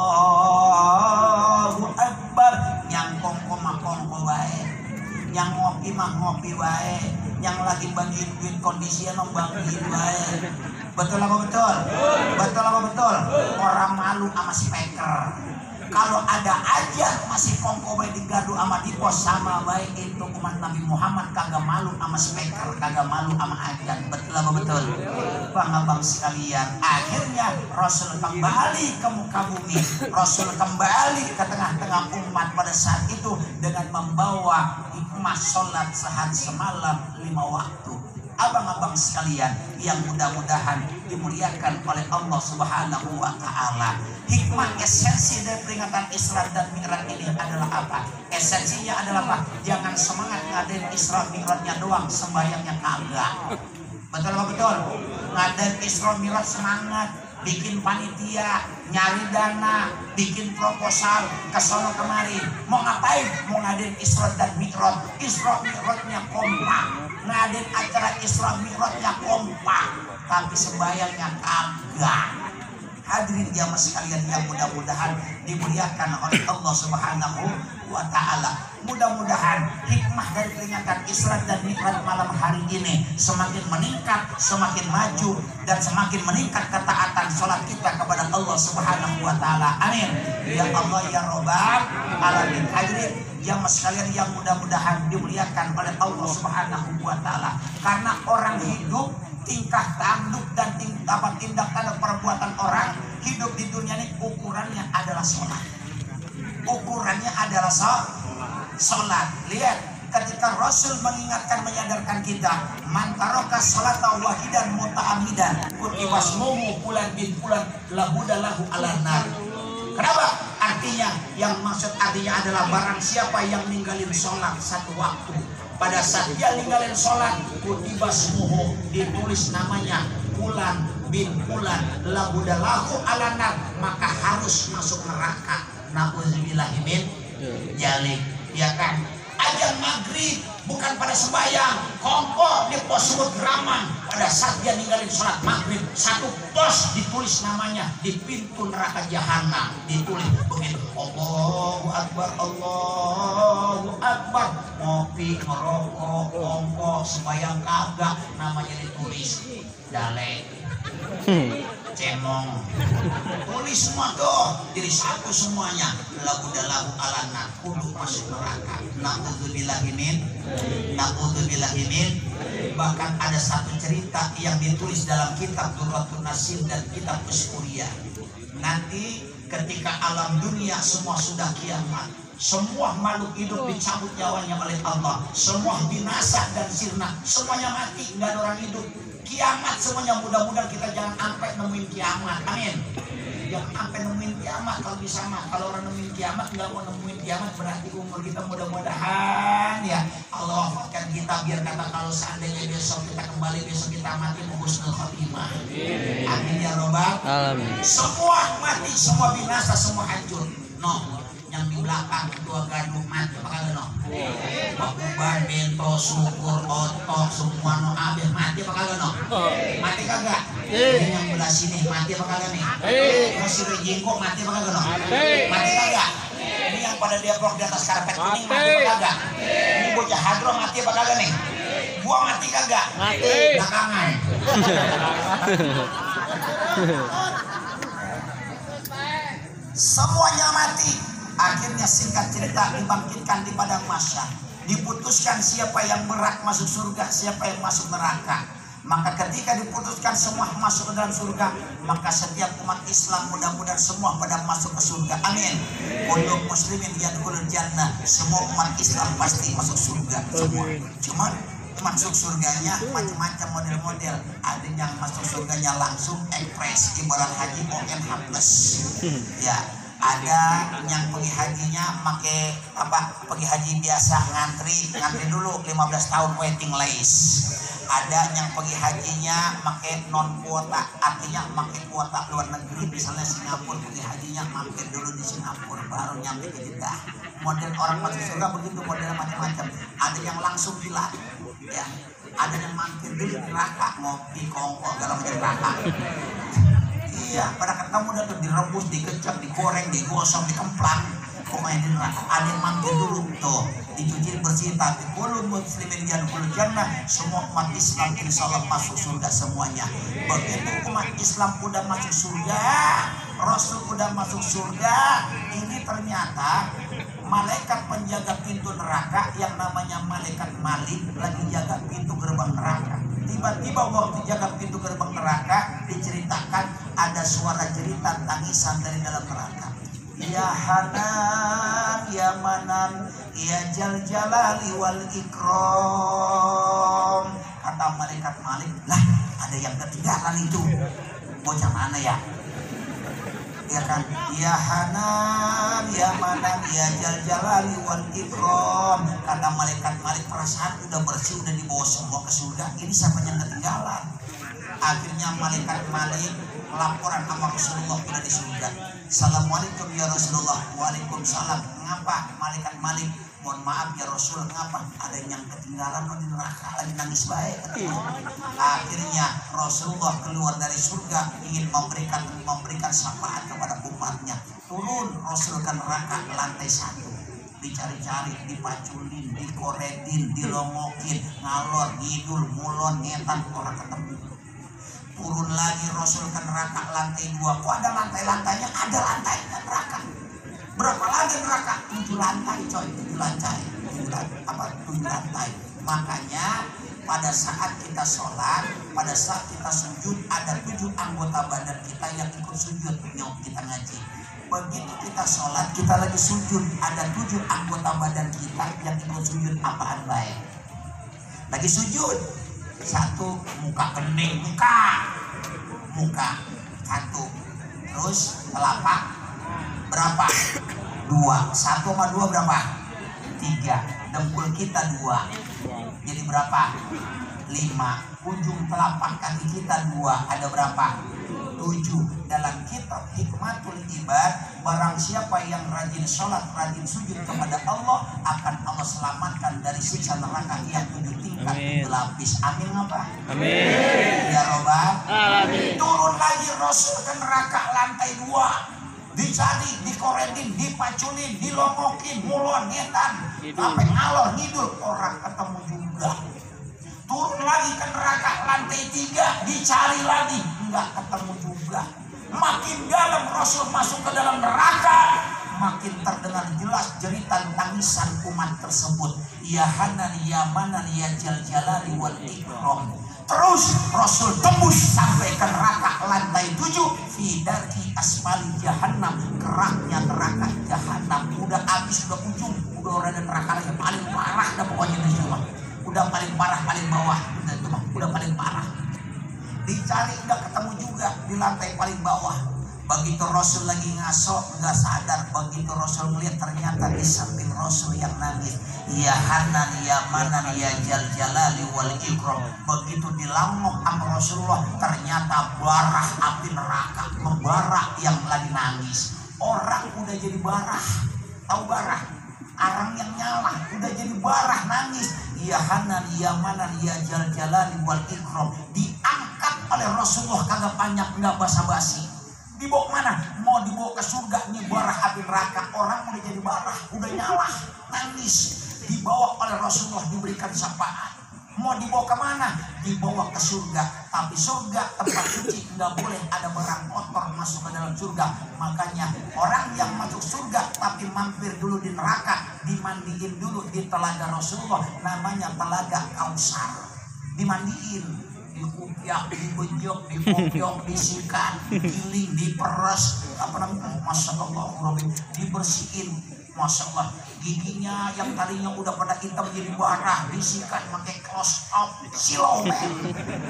Allahu Akbar. Yang kongko mah kongko wae, yang ngopi mah ngopi wae, yang lagi bagiin duit kondisinya bagiin wae. Betul apa betul? Betul apa betul? Orang malu sama speaker. Kalau ada aja masih kongko bae digadu sama dipos sama baik itu umat Nabi Muhammad kagak malu sama speaker, kagak malu sama ajan. Betul apa betul? Bang-bang sekalian, akhirnya Rasul kembali ke muka bumi. Rasul kembali ke tengah-tengah umat pada saat itu dengan membawa hikmah sholat sehari semalam 5 waktu. Abang-abang sekalian yang mudah-mudahan dimuliakan oleh Allah Subhanahu wa Ta'ala. Hikmah esensi dari peringatan Isra dan Mi'raj ini adalah apa? Esensinya adalah apa? Jangan semangat ngadain Isra Mi'rajnya doang, sembayangnya kagak. Betul apa betul? Ngadain Isra Mi'raj semangat, bikin panitia, nyari dana, bikin proposal, kesono kemari. Mau ngapain? Mau ngadain Isra dan Mi'raj. Isra Mi'rajnya kompak, ngadain acara Isra Mi'rajnya kompak, tapi sembayangnya kagak. Hadirin jamaah sekalian yang mudah-mudahan dimuliakan oleh Allah Subhanahu wa Ta'ala. Mudah-mudahan hikmah dari peringatan Isra dan Mi'raj malam hari ini semakin meningkat, semakin maju, dan semakin meningkat ketaatan sholat kita kepada Allah Subhanahu wa Ta'ala. Amin. Ya Allah ya Rabbal alamin. Hadirin jamaah sekalian yang mudah-mudahan dimuliakan oleh Allah Subhanahu wa Ta'ala. Karena orang hidup, tingkah tanduk dan tindak tanduk perbuatan orang hidup di dunia ini ukurannya adalah sholat. Ukurannya adalah sholat. Lihat, ketika Rasul mengingatkan, menyadarkan kita, man taraka sholata wahidan muta'amidan kutiba ismuhu fulan bin fulan lahu ala nar. Kenapa? Artinya adalah barang siapa yang ninggalin sholat satu waktu, pada saat dia ninggalin sholat, kutiba ismuhu, ditulis namanya fulan bin fulan lahu ala nar, maka harus masuk neraka. Nauzubillahi min dzalik. Ya kan? Azan maghrib bukan pada sembahyang, kongko di pos Raman. Pada saat dia ninggalin sholat maghrib, satu pos ditulis namanya di pintu neraka jahanam, ditulis begitu. Allahu Akbar, Allahu Akbar. Ngopi, ngerokok, kongko, sembahyang kagak, namanya ditulis. Dalek, cemong, tulis semua tuh, jadi satu semuanya. Lahu alana, kudu masuk neraka. Nauzubillahi min. Bahkan ada satu cerita yang ditulis dalam kitab Durratun Nasim dan kitab Uskuriyah. Nanti ketika alam dunia semua sudah kiamat, semua makhluk hidup dicabut nyawanya oleh Allah, semua binasa dan sirna, semuanya mati, nggak ada orang hidup. Kiamat semuanya, mudah-mudahan kita jangan sampai nemuin kiamat. Amin. Jangan sampai nemuin kiamat kalau bisa mah. Kalau orang nemuin kiamat, nggak mau nemuin kiamat, berarti umur kita mudah-mudahan ya Allah wafatkan kita, biar kata kalau seandainya besok kita kembali, besok kita mati husnul khotimah. Amin ya Rabbal alamin. Semua mati, semua binasa, semua hancur. No, yang di belakang ketua gaduh mati apa kagak no? Bakuban, bento, syukur, otok, semua no abis mati apa kagak no? Mati kagak? Ini yang belah sini mati apa kagak nih? Masih jengkok mati apa kagak no? Mati kagak? Ini yang pada Depok di atas karpet kuning mati apa kagak? Ini bocah hadro mati apa kagak nih? Gua mati kagak? Mati. Belakangan. Semuanya mati. Akhirnya singkat cerita dibangkitkan di padang mahsyar, diputuskan siapa yang berhak masuk surga, siapa yang masuk neraka. Maka ketika diputuskan semua masuk ke dalam surga, maka setiap umat Islam mudah-mudahan semua pada masuk ke surga. Amin. Kullu muslimin yadkhulul jannah, semua umat Islam pasti masuk surga semua. Cuman masuk surganya macam-macam model-model. Ada yang masuk surganya langsung ekspres, ibarat haji OMH plus. Ya. Ada yang pergi hajinya pakai apa? Pergi haji biasa, ngantri dulu 15 tahun waiting list. Ada yang pergi hajinya pakai non kuota, artinya pakai kuota luar negeri, misalnya Singapura, pergi hajinya mampir dulu di Singapura baru nyampe ke Jeddah. Model orang masuk surga begitu, modelnya macam-macam. Ada yang langsung hilang, ya. Ada yang mampir dulu di neraka, ngopi, kongko, segala macam neraka. Iya, pada ketemu udah tuh direbus, dikecap, digoreng, digosong, dikemplang. Pokoknya di neraka. Ada yang mampir dulu tuh, dicuci bersih, tapi kullu muslimin yadkhulul jannah, semua umat Islam insyaallah masuk surga semuanya. Begitu umat Islam udah masuk surga, Rasul udah sudah masuk surga. Ini ternyata malaikat penjaga pintu neraka yang namanya malaikat Malik lagi jaga pintu gerbang neraka. Tiba-tiba waktu jaga pintu gerbang neraka diceritakan ada suara jeritan tangisan dari dalam neraka. Ya Hanan, ya Manan, ya Jal Jalali wal Ikram. Kata malaikat Malik, lah ada yang ketinggalan itu. Bocah mana ya? Ya kan, ya Hanan, ya Manan, ya Jal Jalali wal Ikram. Kata malaikat Malik, perasaan udah bersih, udah dibawa semua ke surga. Ini siapa yang ketinggalan? Akhirnya malaikat Malik laporan sama Rasulullah udah di surga. Assalamualaikum ya Rasulullah. Waalaikumsalam. Ngapa malaikat Malik? Mohon maaf ya Rasul, ngapa? Ada yang ketinggalan di neraka lagi nangis baik. Akhirnya Rasulullah keluar dari surga ingin memberikan syafaat kepada umatnya. Turun Rasul ke neraka lantai 1. Dicari-cari, dipaculin, dikoredin, dilongokin, ngalor, ngidul, mulon, ngetan, orang ketemu. Turun lagi Rasul ke neraka lantai 2. Kok ada lantai-lantainya? Ada lantainya neraka. Berapa lantai neraka? 7 lantai coy, 7 lantai. 7 lantai. Makanya pada saat kita sholat, pada saat kita sujud, ada 7 anggota badan kita yang ikut sujud. Nyok kita ngaji. Begitu kita sholat, kita lagi sujud, ada 7 anggota badan kita yang ikut sujud. Apaan baik? Lagi sujud. 1, muka bening, muka 1. Terus telapak berapa? 2. 1 sama 2 berapa? 3. Dengkul kita 2. Jadi berapa? 5. Ujung telapak kaki kita 2. Ada berapa? 7. Dalam kitab Hikmatul Ibad, barang siapa yang rajin sholat, rajin sujud kepada Allah, akan Allah selamatkan dari siksa neraka yang 7 tingkat, 7 lapis. Amin apa? Amin. Ya Robbal. Amin. Turun lagi Rasul ke neraka lantai 2. Dicari, dikoredin, dipaculin, dilongokin, mulon, ngetan, sampai ngalor, ngidul, orang ketemu juga. Turun lagi ke neraka lantai 3, dicari lagi, enggak ketemu juga. Makin dalam Rasul masuk ke dalam neraka, makin terdengar jelas jeritan tangisan umat tersebut. Ya Hanan, ya Manan, ya Jal Jalali wal Ikram. Terus Rasul tembus sampai ke neraka lantai 7, fidarki asfali jahannam, keraknya neraka jahannam. Udah habis, udah ujung, udah orang neraka yang paling parah dah pokoknya di situ. Udah paling parah, paling bawah, udah paling parah. Dicari udah ketemu juga di lantai paling bawah. Begitu Rasul lagi ngaso, nggak sadar. Begitu Rasul melihat, ternyata di samping Rasul yang nangis. Ya Hanan, ya Manan, ya Jal Jalali wal Ikram. Begitu dilangok sama Rasulullah, ternyata barah api neraka membara yang lagi nangis. Orang udah jadi barah. Tahu barah? Arang yang nyala udah jadi barah nangis. Ya Hanan, ya Manan, ya Jal Jalali wal Ikram. Diangkat oleh Rasulullah, kagak banyak, nggak basa-basi. Dibawa mana? Mau dibawa ke surga nih, barah api neraka. Orang udah jadi barah, udah nyala, nangis. Dibawa oleh Rasulullah, diberikan syafaat. Mau dibawa kemana? Dibawa ke surga. Tapi surga tempat suci, nggak boleh ada barang kotor masuk ke dalam surga. Makanya orang yang masuk surga tapi mampir dulu di neraka, dimandiin dulu di telaga Rasulullah, namanya telaga Kausar. Dimandiin, dikupiak, dibejok, dipopyok, disikat, digiling, diperes, apa namanya? Masya Allah, dibersihin. Masya Allah, giginya yang tadinya udah pada hitam jadi barah, disikat pakai close up silomen.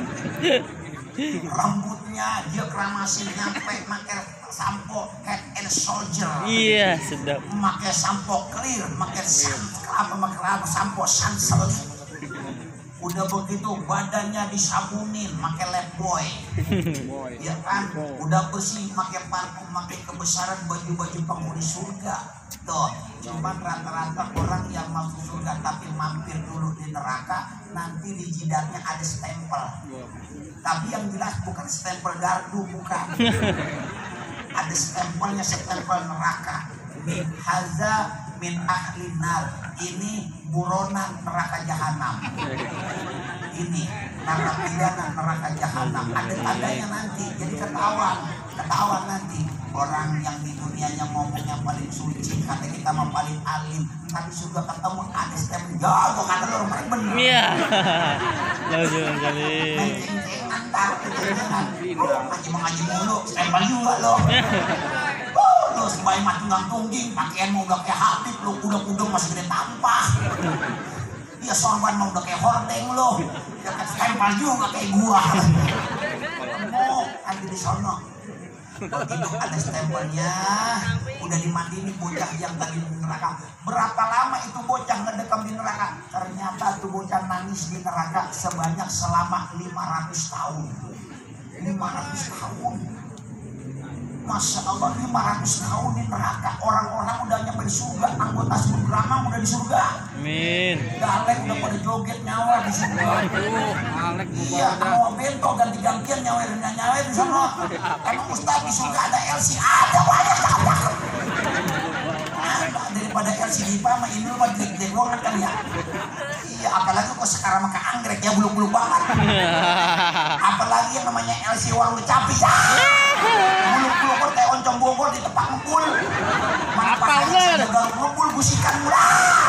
Rambutnya dia keramasin nyampe, pakai sampo Head and Soldier. Iya, sedap. Pakai sampo clear, pakai sampo Sunsilk. Udah begitu badannya disabunin, pakai Lifebuoy, ya kan? Udah bersih, pakai parfum, pakai kebesaran baju-baju penghuni surga. Tuh, cuman rata-rata orang yang masuk surga tapi mampir dulu di neraka, nanti di jidatnya ada stempel. Tapi yang jelas bukan stempel gardu, bukan. Ada stempelnya, stempel neraka. Min haza min ahli nar. Ini buronan neraka jahanam. Ini narapidana neraka jahanam. Ada tandanya nanti, jadi ketahuan nanti. orang yang di dunianya ngomongnya paling suci, kata kita mah paling alim, tapi sudah ketemu ada step jago, kata lu orang paling bener. Iya. Lanjut kali. Menceng-ceng antar kecengan. Ngaji mulu, stempel juga lo. Lo sebaik mah tunggang tungging, pakaian mau udah kayak Habib, lo kuda-kuda masih gede tampah. Iya sorban mau udah kayak hordeng lo, ya kan stempel juga kayak gua. Mau lagi di sono. Begitu ada stempelnya, udah dimandiin bocah yang tadi di neraka. Berapa lama itu bocah ngedekam di neraka? Ternyata tuh bocah nangis di neraka sebanyak selama 500 tahun. 500 tahun. Masya Allah, 500 tahun di neraka. Orang-orang udah nyampe di surga, anggota sebut Ramang udah di surga. Amin. Galek udah pada joget nyawa di surga. Iya, mau bento ganti-gantian nyawa di sana. Emang Ustaz di surga ada LC? Ada banyak cakap. Daripada LC di Pama ini mah jelek-jelek kan ya. Iya, apalagi kok sekarang makan anggrek ya bulu-bulu banget. Apalagi yang namanya LC warung kecapi. Bulu-bulu kok kayak oncom Bogor di tepak ngepul. Manfaatnya jaga ngepul gusikan mula.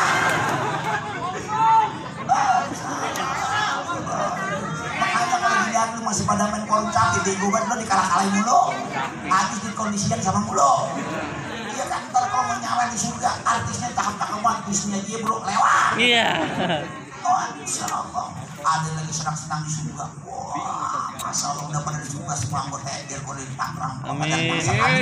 Makanya kalau dilihat lu masih pada main koncak di gubat lo dikalah-kalahin mulu. Artis di kondisian sama mulu. Iya kan, ntar kalau mau nyala di surga artisnya cakep-cakepan, bisnya dia belum lewat. Iya. Oh, Insya Allah ada lagi senang-senang di surga. Wah, Masya Allah udah pada di surga semua anggota biar boleh Tangerang. Amin.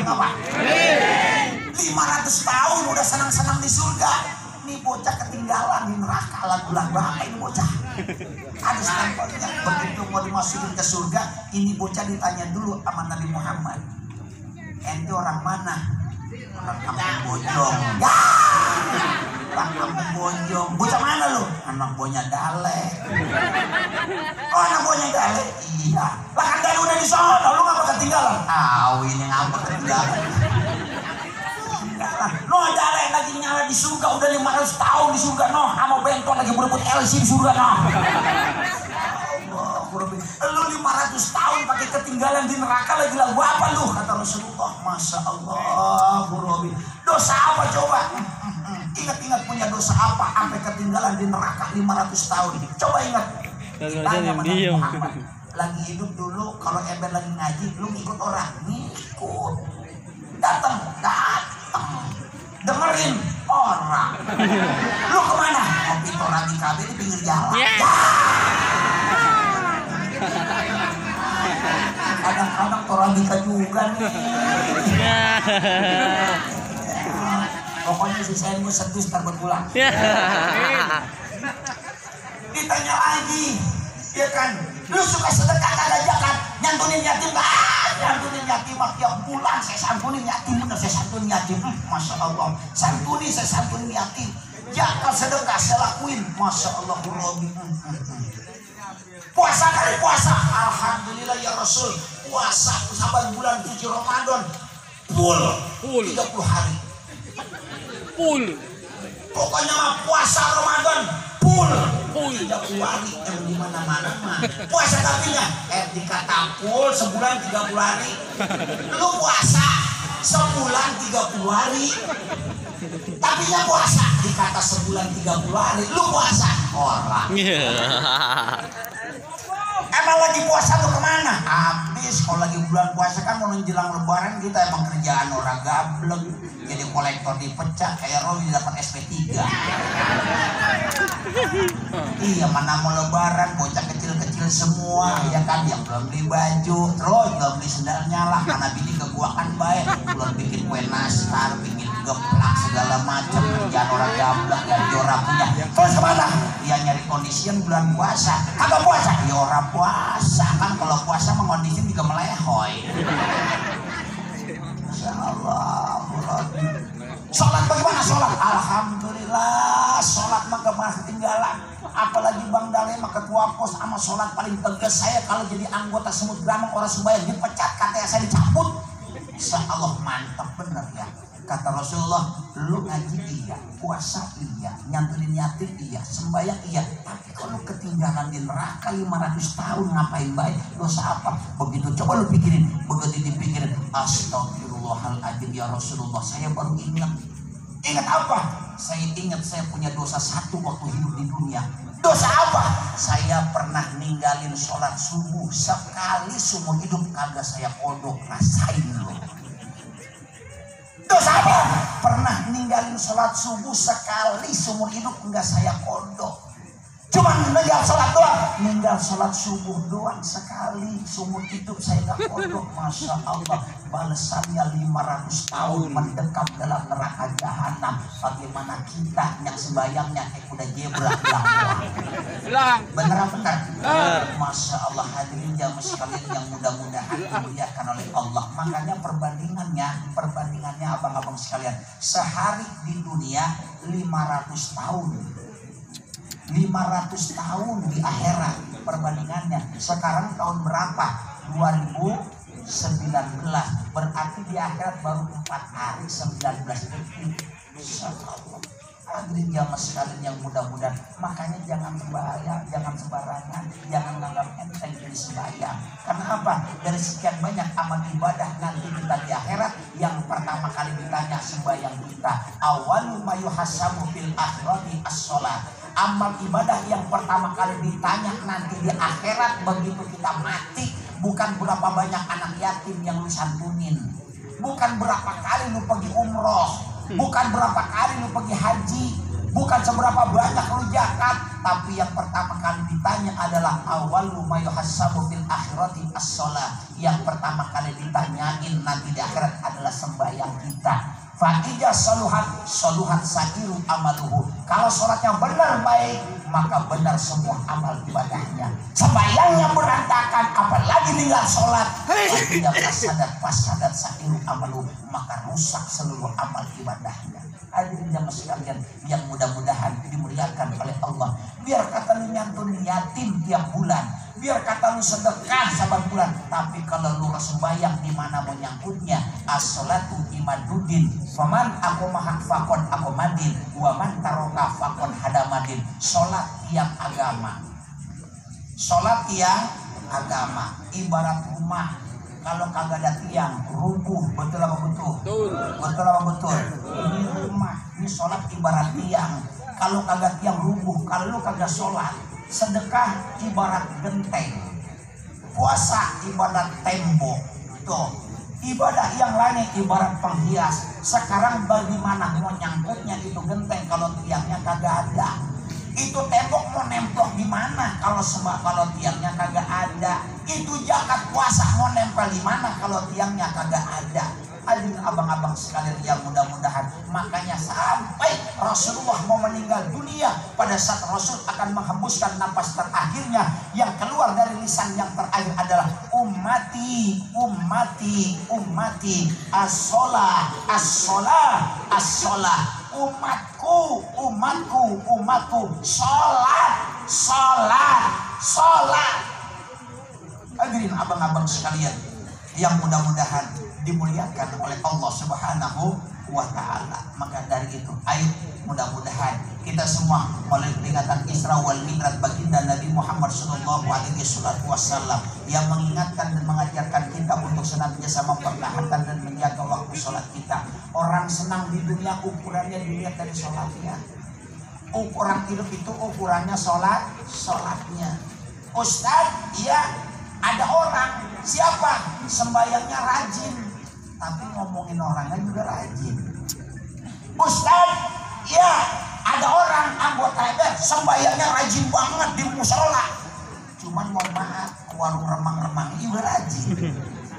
500 tahun udah senang-senang di surga. Ini bocah ketinggalan di neraka, lagu-lagu apa ini bocah? Ada stempelnya. Begitu mau dimasukin ke surga, ini bocah ditanya dulu sama Nabi Muhammad. Ente orang mana? Orang kampung Bojong. Ya! Orang kampung Bojong. Bocah mana lu? Anak buahnya Dale. Oh, anak buahnya Dale? Iya. Lah kan Dale udah di sana, lu ngapa ketinggalan? Ini ngapa ketinggalan? No, Dale lagi nyala di surga udah 500 tahun di surga. No, sama Bento lagi berebut LC di surga. No. Lu 500 tahun pakai ketinggalan di neraka lagi lagu apa lu? Kata Rasulullah. Masya Allah, Bu Robi. Dosa apa coba? Ingat-ingat punya dosa apa sampai ketinggalan di neraka 500 tahun? Coba ingat. Tanya Nabi Muhammad. Lagi hidup dulu, kalau ember lagi ngaji, lu ngikut orang, ngikut. Datang. Dengerin orang. Lu kemana? Ngopi orang di KB di pinggir jalan. Kadang-kadang Torabika juga nih. Pokoknya si saya mau sedus ntar berpulang. Ditanya lagi, ya kan? Lu suka sedekah kagak zakat? Nyantunin yatim gak? Santunin yatim tiap bulan saya santunin yatim, bener saya santunin yatim. Masya Allah, saya santunin yatim. Zakat sedekah saya lakuin. Masya Allah, puasa kali puasa, alhamdulillah ya Rasul. Puasa saban bulan suci Ramadan full 30 hari. Full. Pokoknya mah puasa Ramadan full 30 hari yang di mana-mana mah. Puasa tapinya dikata full sebulan 30 hari. Lu puasa sebulan 30 hari. Tapinya puasa dikata sebulan 30 hari. Lu puasa orang. Emang lagi puasa tuh kemana? Habis kalau lagi bulan puasa kan mau menjelang lebaran kita emang kerjaan orang gablek. Jadi kolektor dipecah kayak Roy dapat SP3. Iya mana mau lebaran bocah kecil-kecil semua ya kan yang belum beli baju terus belum beli sendalnya lah karena bini ke gua kan baik belum bikin kue nastar bikin geplak segala macam kerjaan orang gablek yang orang punya. Terus kemana? Ya nyari kondisian bulan puasa. Kagak puasa? Ya orang puasa kan kalau puasa mengkondisiin juga melehoy. Masya Allah. Sholat bagaimana sholat? Alhamdulillah sholat mah gak pernah ketinggalan. Apalagi Bang Dale mah ketua pos sama sholat paling tegas. Saya kalau jadi anggota Semut Gramang orang sembahyang dipecat katanya saya dicabut. Insya Allah mantap bener ya. Kata Rasulullah, lu ngaji iya, puasa iya, nyantunin yatim iya, sembahyang iya. Tapi kalau ketinggalan di neraka 500 tahun ngapain baik? Dosa apa? Begitu coba lu pikirin, begitu dipikirin, astagfirullah. Astagfirullahaladzim ya Rasulullah, saya baru ingat. Ingat apa? Saya ingat saya punya dosa satu waktu hidup di dunia. Dosa apa? Saya pernah ninggalin sholat subuh sekali seumur hidup, kagak saya kodok. Rasain loh. Dosa apa? Pernah ninggalin sholat subuh sekali seumur hidup, enggak saya kodok. Cuman ninggal sholat doang, ninggal sholat subuh doang sekali seumur hidup saya nggak kodok. Masya Allah, balasannya 500 tahun mendekam dalam neraka jahanam. Bagaimana kita yang sembayangnya kayak kuda zebra bilang bener apa benar? Masya Allah, hadirin jamaah sekalian yang mudah-mudahan dimuliakan oleh Allah. Makanya perbandingannya abang-abang sekalian, sehari di dunia 500 tahun. 500 tahun di akhirat perbandingannya. Sekarang tahun berapa? 2019. Berarti di akhirat baru 4 hari 19 detik. Insyaallah. Hadirin jamaah sekalian yang mudah-mudahan, makanya jangan sembahyang, jangan sembarangan, jangan menganggap enteng jadi sembahyang. Karena apa? Dari sekian banyak amal ibadah nanti kita di akhirat, yang pertama kali ditanya sembahyang kita. Awalu ma yuhasabu fil akhirati as-shalah. Amal ibadah yang pertama kali ditanya nanti di akhirat begitu kita mati, bukan berapa banyak anak yatim yang lu santunin, bukan berapa kali lu pergi umroh, bukan berapa kali lu pergi haji, bukan seberapa banyak lu zakat, tapi yang pertama kali ditanya adalah awwalu ma yuhasabu fil akhirati as-shalah. Yang pertama kali ditanyain nanti di akhirat adalah sembahyang kita. Fa'idha soluhat sa'iru amaluhu. Kalau sholatnya benar baik, maka benar semua amal ibadahnya. Sembahyangnya berantakan, apalagi tinggal sholat, tidak pasadat sa'iru amaluhu, maka rusak seluruh amal ibadahnya. Hadirin jamaah sekalian yang mudah-mudahan dimuliakan oleh Allah. Biar kata lu nyantun yatim tiap bulan, biar kata lu sedekah saban bulan, tapi kalau lu sembahyang di mana mau nyangkutnya? As-sholatu imaduddin, faman aqamaha faqad aqamadin, wa man taraka faqad hadamadin. Salat tiang agama. Salat tiang agama ibarat rumah. Kalau kagak ada tiang, rubuh. Betul apa betul? Betul apa betul? Ini rumah, ini sholat ibarat tiang. Kalau kagak tiang rubuh. Kalau lu kagak sholat, sedekah ibarat genteng, puasa ibarat tembok. Tuh, ibadah yang lainnya ibarat penghias. Sekarang bagaimana mau nyangkutnya itu genteng kalau tiangnya kagak ada? Itu tembok mau nemplok di mana kalau tiangnya kagak ada? Itu zakat puasa mau nempel di mana kalau tiangnya kagak ada? Hadirin abang-abang sekalian yang mudah-mudahan, makanya sampai Rasulullah mau meninggal dunia, pada saat Rasul akan menghembuskan napas terakhirnya, yang keluar dari lisan yang terakhir adalah ummati, ummati, ummati, as-sholah, as-sholah, as-sholah. Umatku, umatku, umatku, sholat, sholat, sholat. Hadirin abang-abang sekalian yang mudah-mudahan dimuliakan oleh Allah Subhanahu wa ta'ala. Maka dari itu, ayo mudah-mudahan kita semua oleh peringatan Isra wal Mi'raj baginda Nabi Muhammad sallallahu alaihi wasallam yang mengingatkan dan mengajarkan kita untuk senantiasa mempertahankan dan menjaga waktu sholat kita. Orang senang di dunia ukurannya dilihat dari sholatnya. Orang hidup itu ukurannya sholatnya. Ustaz, iya, ada orang siapa sembayangnya rajin, tapi ngomongin orangnya juga rajin. Ustaz, ya ada orang anggota DPR sembayangnya rajin banget di musola, cuman mohon maaf warung remang-remang juga rajin.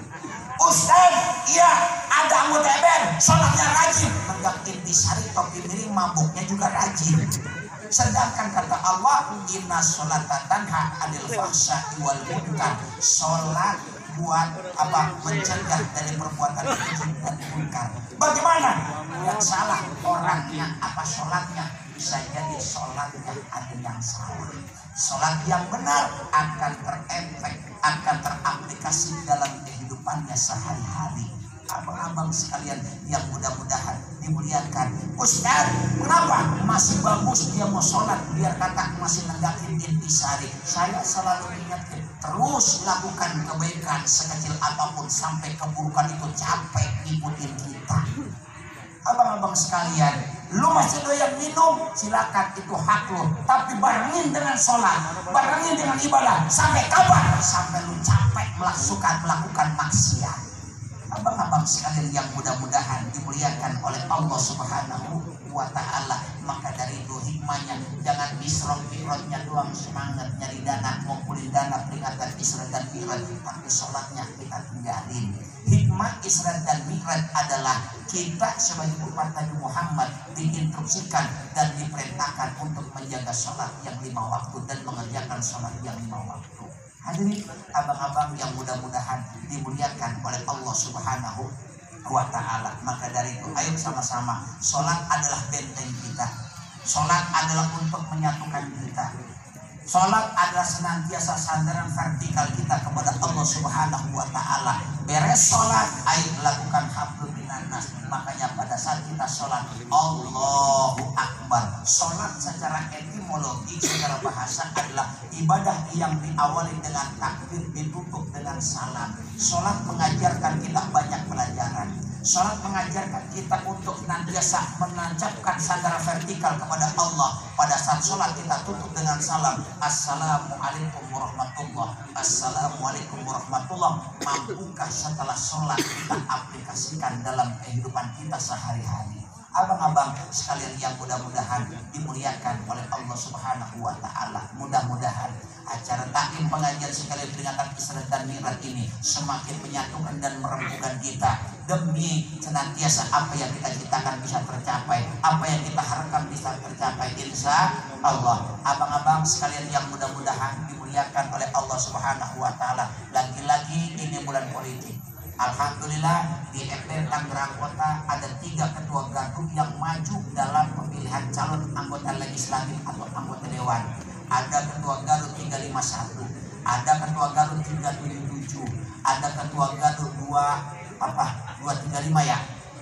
Ustaz, ya ada anggota DPR sholatnya rajin, menggak intisari topi miring mabuknya juga rajin. Sedangkan kata Allah, inna sholata tanha 'anil fahsya'i wal munkar. Sholat buat apa? Mencegah dari perbuatan keji dan munkar. Bagaimana? Yang salah orangnya apa sholatnya? Bisa jadi sholatnya ada yang salah. Sholat yang benar akan terefek, akan teraplikasi dalam kehidupannya sehari-hari. Abang-abang sekalian yang mudah-mudahan dimuliakan. Ustaz, kenapa masih bagus dia mau sholat biar kata masih negatif intisari? Saya selalu ingatkan, terus lakukan kebaikan sekecil apapun sampai keburukan itu capek ngikutin kita. Abang-abang sekalian, lu masih doyan minum, silakan, itu hak lu. Tapi barengin dengan sholat, barengin dengan ibadah. Sampai kapan? Sampai lu capek melakukan maksiat. Abang-abang sekalian yang mudah-mudahan dimuliakan oleh Allah Subhanahu wa Ta'ala. Maka dari itu hikmahnya, jangan Isra Mi'rajnya doang semangat nyari dana, ngumpulin dana peringatan Isra dan Mi'raj, tapi sholatnya kita tinggalin. Hikmah Isra dan Mi'raj adalah kita sebagai umat Nabi Muhammad diinstruksikan dan diperintahkan untuk menjaga sholat yang 5 waktu dan mengerjakan sholat yang 5 waktu. Hadirin abang-abang yang mudah-mudahan dimuliakan oleh Allah Subhanahu wa Ta'ala. Maka dari itu ayo sama-sama, sholat adalah benteng kita, sholat adalah untuk menyatukan kita, sholat adalah senantiasa sandaran vertikal kita kepada Allah Subhanahu wa Ta'ala. Beres sholat, ayo lakukan hablum minan nas. Makanya pada saat kita sholat, Allahu Akbar. Sholat secara etimologi, secara bahasa adalah ibadah yang diawali dengan takbir, ditutup dengan salam. Sholat mengajarkan kita banyak pelajaran. Sholat mengajarkan kita untuk senantiasa menancapkan sandera vertikal kepada Allah. Pada saat sholat kita tutup dengan salam, Assalamualaikum warahmatullah, Assalamualaikum warahmatullah. Mampukah setelah sholat kita aplikasikan dalam kehidupan kita sehari-hari? Abang-abang sekalian yang mudah-mudahan dimuliakan oleh Allah Subhanahu wa Ta'ala, mudah-mudahan acara taklim pengajian sekalian peringatan Isra dan Mi'raj ini semakin menyatukan dan merembukan kita demi senantiasa apa yang kita ciptakan bisa tercapai, apa yang kita harapkan bisa tercapai, insya Allah. Abang-abang sekalian yang mudah-mudahan dimuliakan oleh Allah Subhanahu wa Ta'ala, lagi-lagi ini bulan politik. Alhamdulillah di MPR Tangerang Kota ada 3 ketua gardu yang maju dalam pemilihan calon anggota legislatif atau anggota dewan. Ada ketua gardu 351, ada ketua gardu 377, ada ketua gardu 235 ya,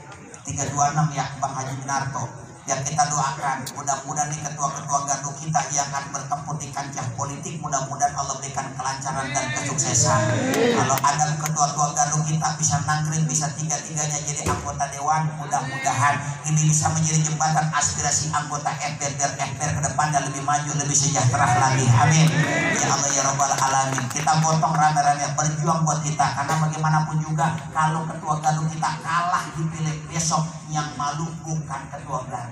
326 ya, Bang Haji Minarto. Yang kita doakan mudah-mudahan nih ketua-ketua gardu kita yang akan bertempur di kancah politik, mudah-mudahan Allah berikan kelancaran dan kesuksesan. Kalau ada ketua-ketua gardu kita bisa nangkring, bisa tiga-tiganya jadi anggota dewan, mudah-mudahan ini bisa menjadi jembatan aspirasi anggota MPR ke depannya lebih maju, lebih sejahtera lagi. Amin ya Allah ya Rabbal Alamin. Kita potong rame-rame berjuang buat kita, karena bagaimanapun juga kalau ketua gardu kita kalah dipilih besok, yang malu bukan ketua gardu.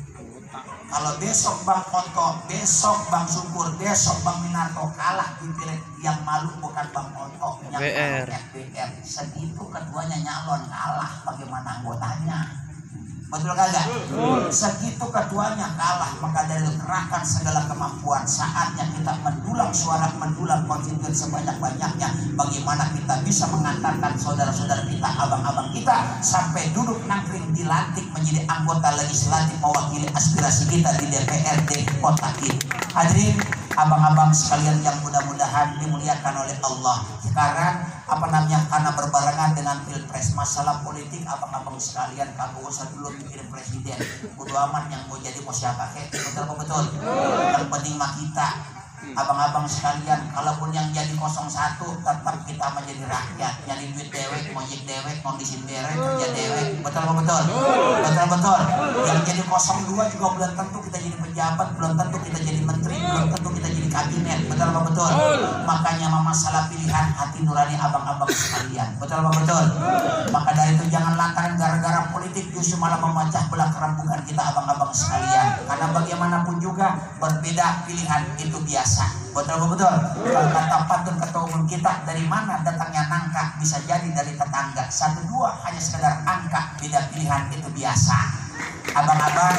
Kalau besok Bang Onto, besok Bang Syukur, besok Bang Minarto kalah dipilih, yang malu bukan Bang Onto, yang malu FBR. Segitu ketuanya nyalon kalah, bagaimana anggotanya? Betul kagak? Segitu ketuanya kalah, maka dari kerahkan segala kemampuan. Saatnya kita mendulang suara, mendulang konstituen sebanyak-banyaknya. Bagaimana kita bisa mengantarkan saudara-saudara kita, abang-abang kita sampai duduk nangkring dilantik menjadi anggota legislatif mewakili aspirasi kita di DPRD kota ini. Hadirin abang-abang sekalian yang mudah-mudahan dimuliakan oleh Allah. Sekarang karena berbarengan dengan pilpres, masalah politik abang-abang sekalian kamu usah dulu mikirin presiden, bodo amat yang mau jadi mau siapa kek, betul apa betul? Yang penting mah kita abang-abang sekalian, kalaupun yang jadi 01 tetap kita menjadi rakyat, nyari duit dewek, ngojek dewek, kondisin dewek, kerja dewek, betul apa betul? Betul betul. Yang jadi 02 juga belum tentu kita jadi pejabat, belum tentu kita jadi menteri, belum tentu kita jadi kabinet, betul apa betul? Makanya masalah pilihan hati nurani abang-abang sekalian, betul apa betul? Maka dari itu jangan lantaran gara-gara politik justru malah memecah belah kerampungan kita abang-abang sekalian, karena bagaimanapun juga berbeda pilihan itu biasa, betul apa betul? Kalau kata pantun ketua umum kita, dari mana datangnya nangka, bisa jadi dari tetangga. 1, 2 hanya sekedar angka, beda pilihan itu biasa. Abang-abang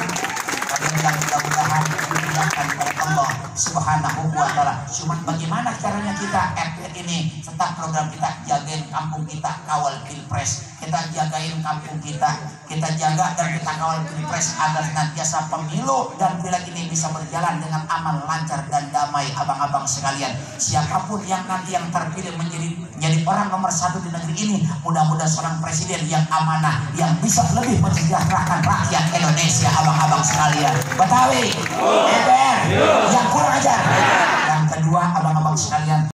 yang mudah-mudahan dimuliakan oleh Allah Subhanahu wa Ta'ala. Cuman bagaimana caranya kita FPR ini tetap program kita jagain kampung kita, kawal pilpres, kita jagain kampung kita jaga dan kita kawal pilpres agar senantiasa pemilu dan pileg ini bisa berjalan dengan aman, lancar dan damai. Abang-abang sekalian, siapapun yang nanti yang terpilih menjadi orang nomor 1 di negeri ini, mudah-mudahan seorang presiden yang amanah, yang bisa lebih mensejahterakan rakyat Indonesia. Abang-abang sekalian, Betawi, MPR yang kurang ajar. Yang kedua, abang-abang sekalian,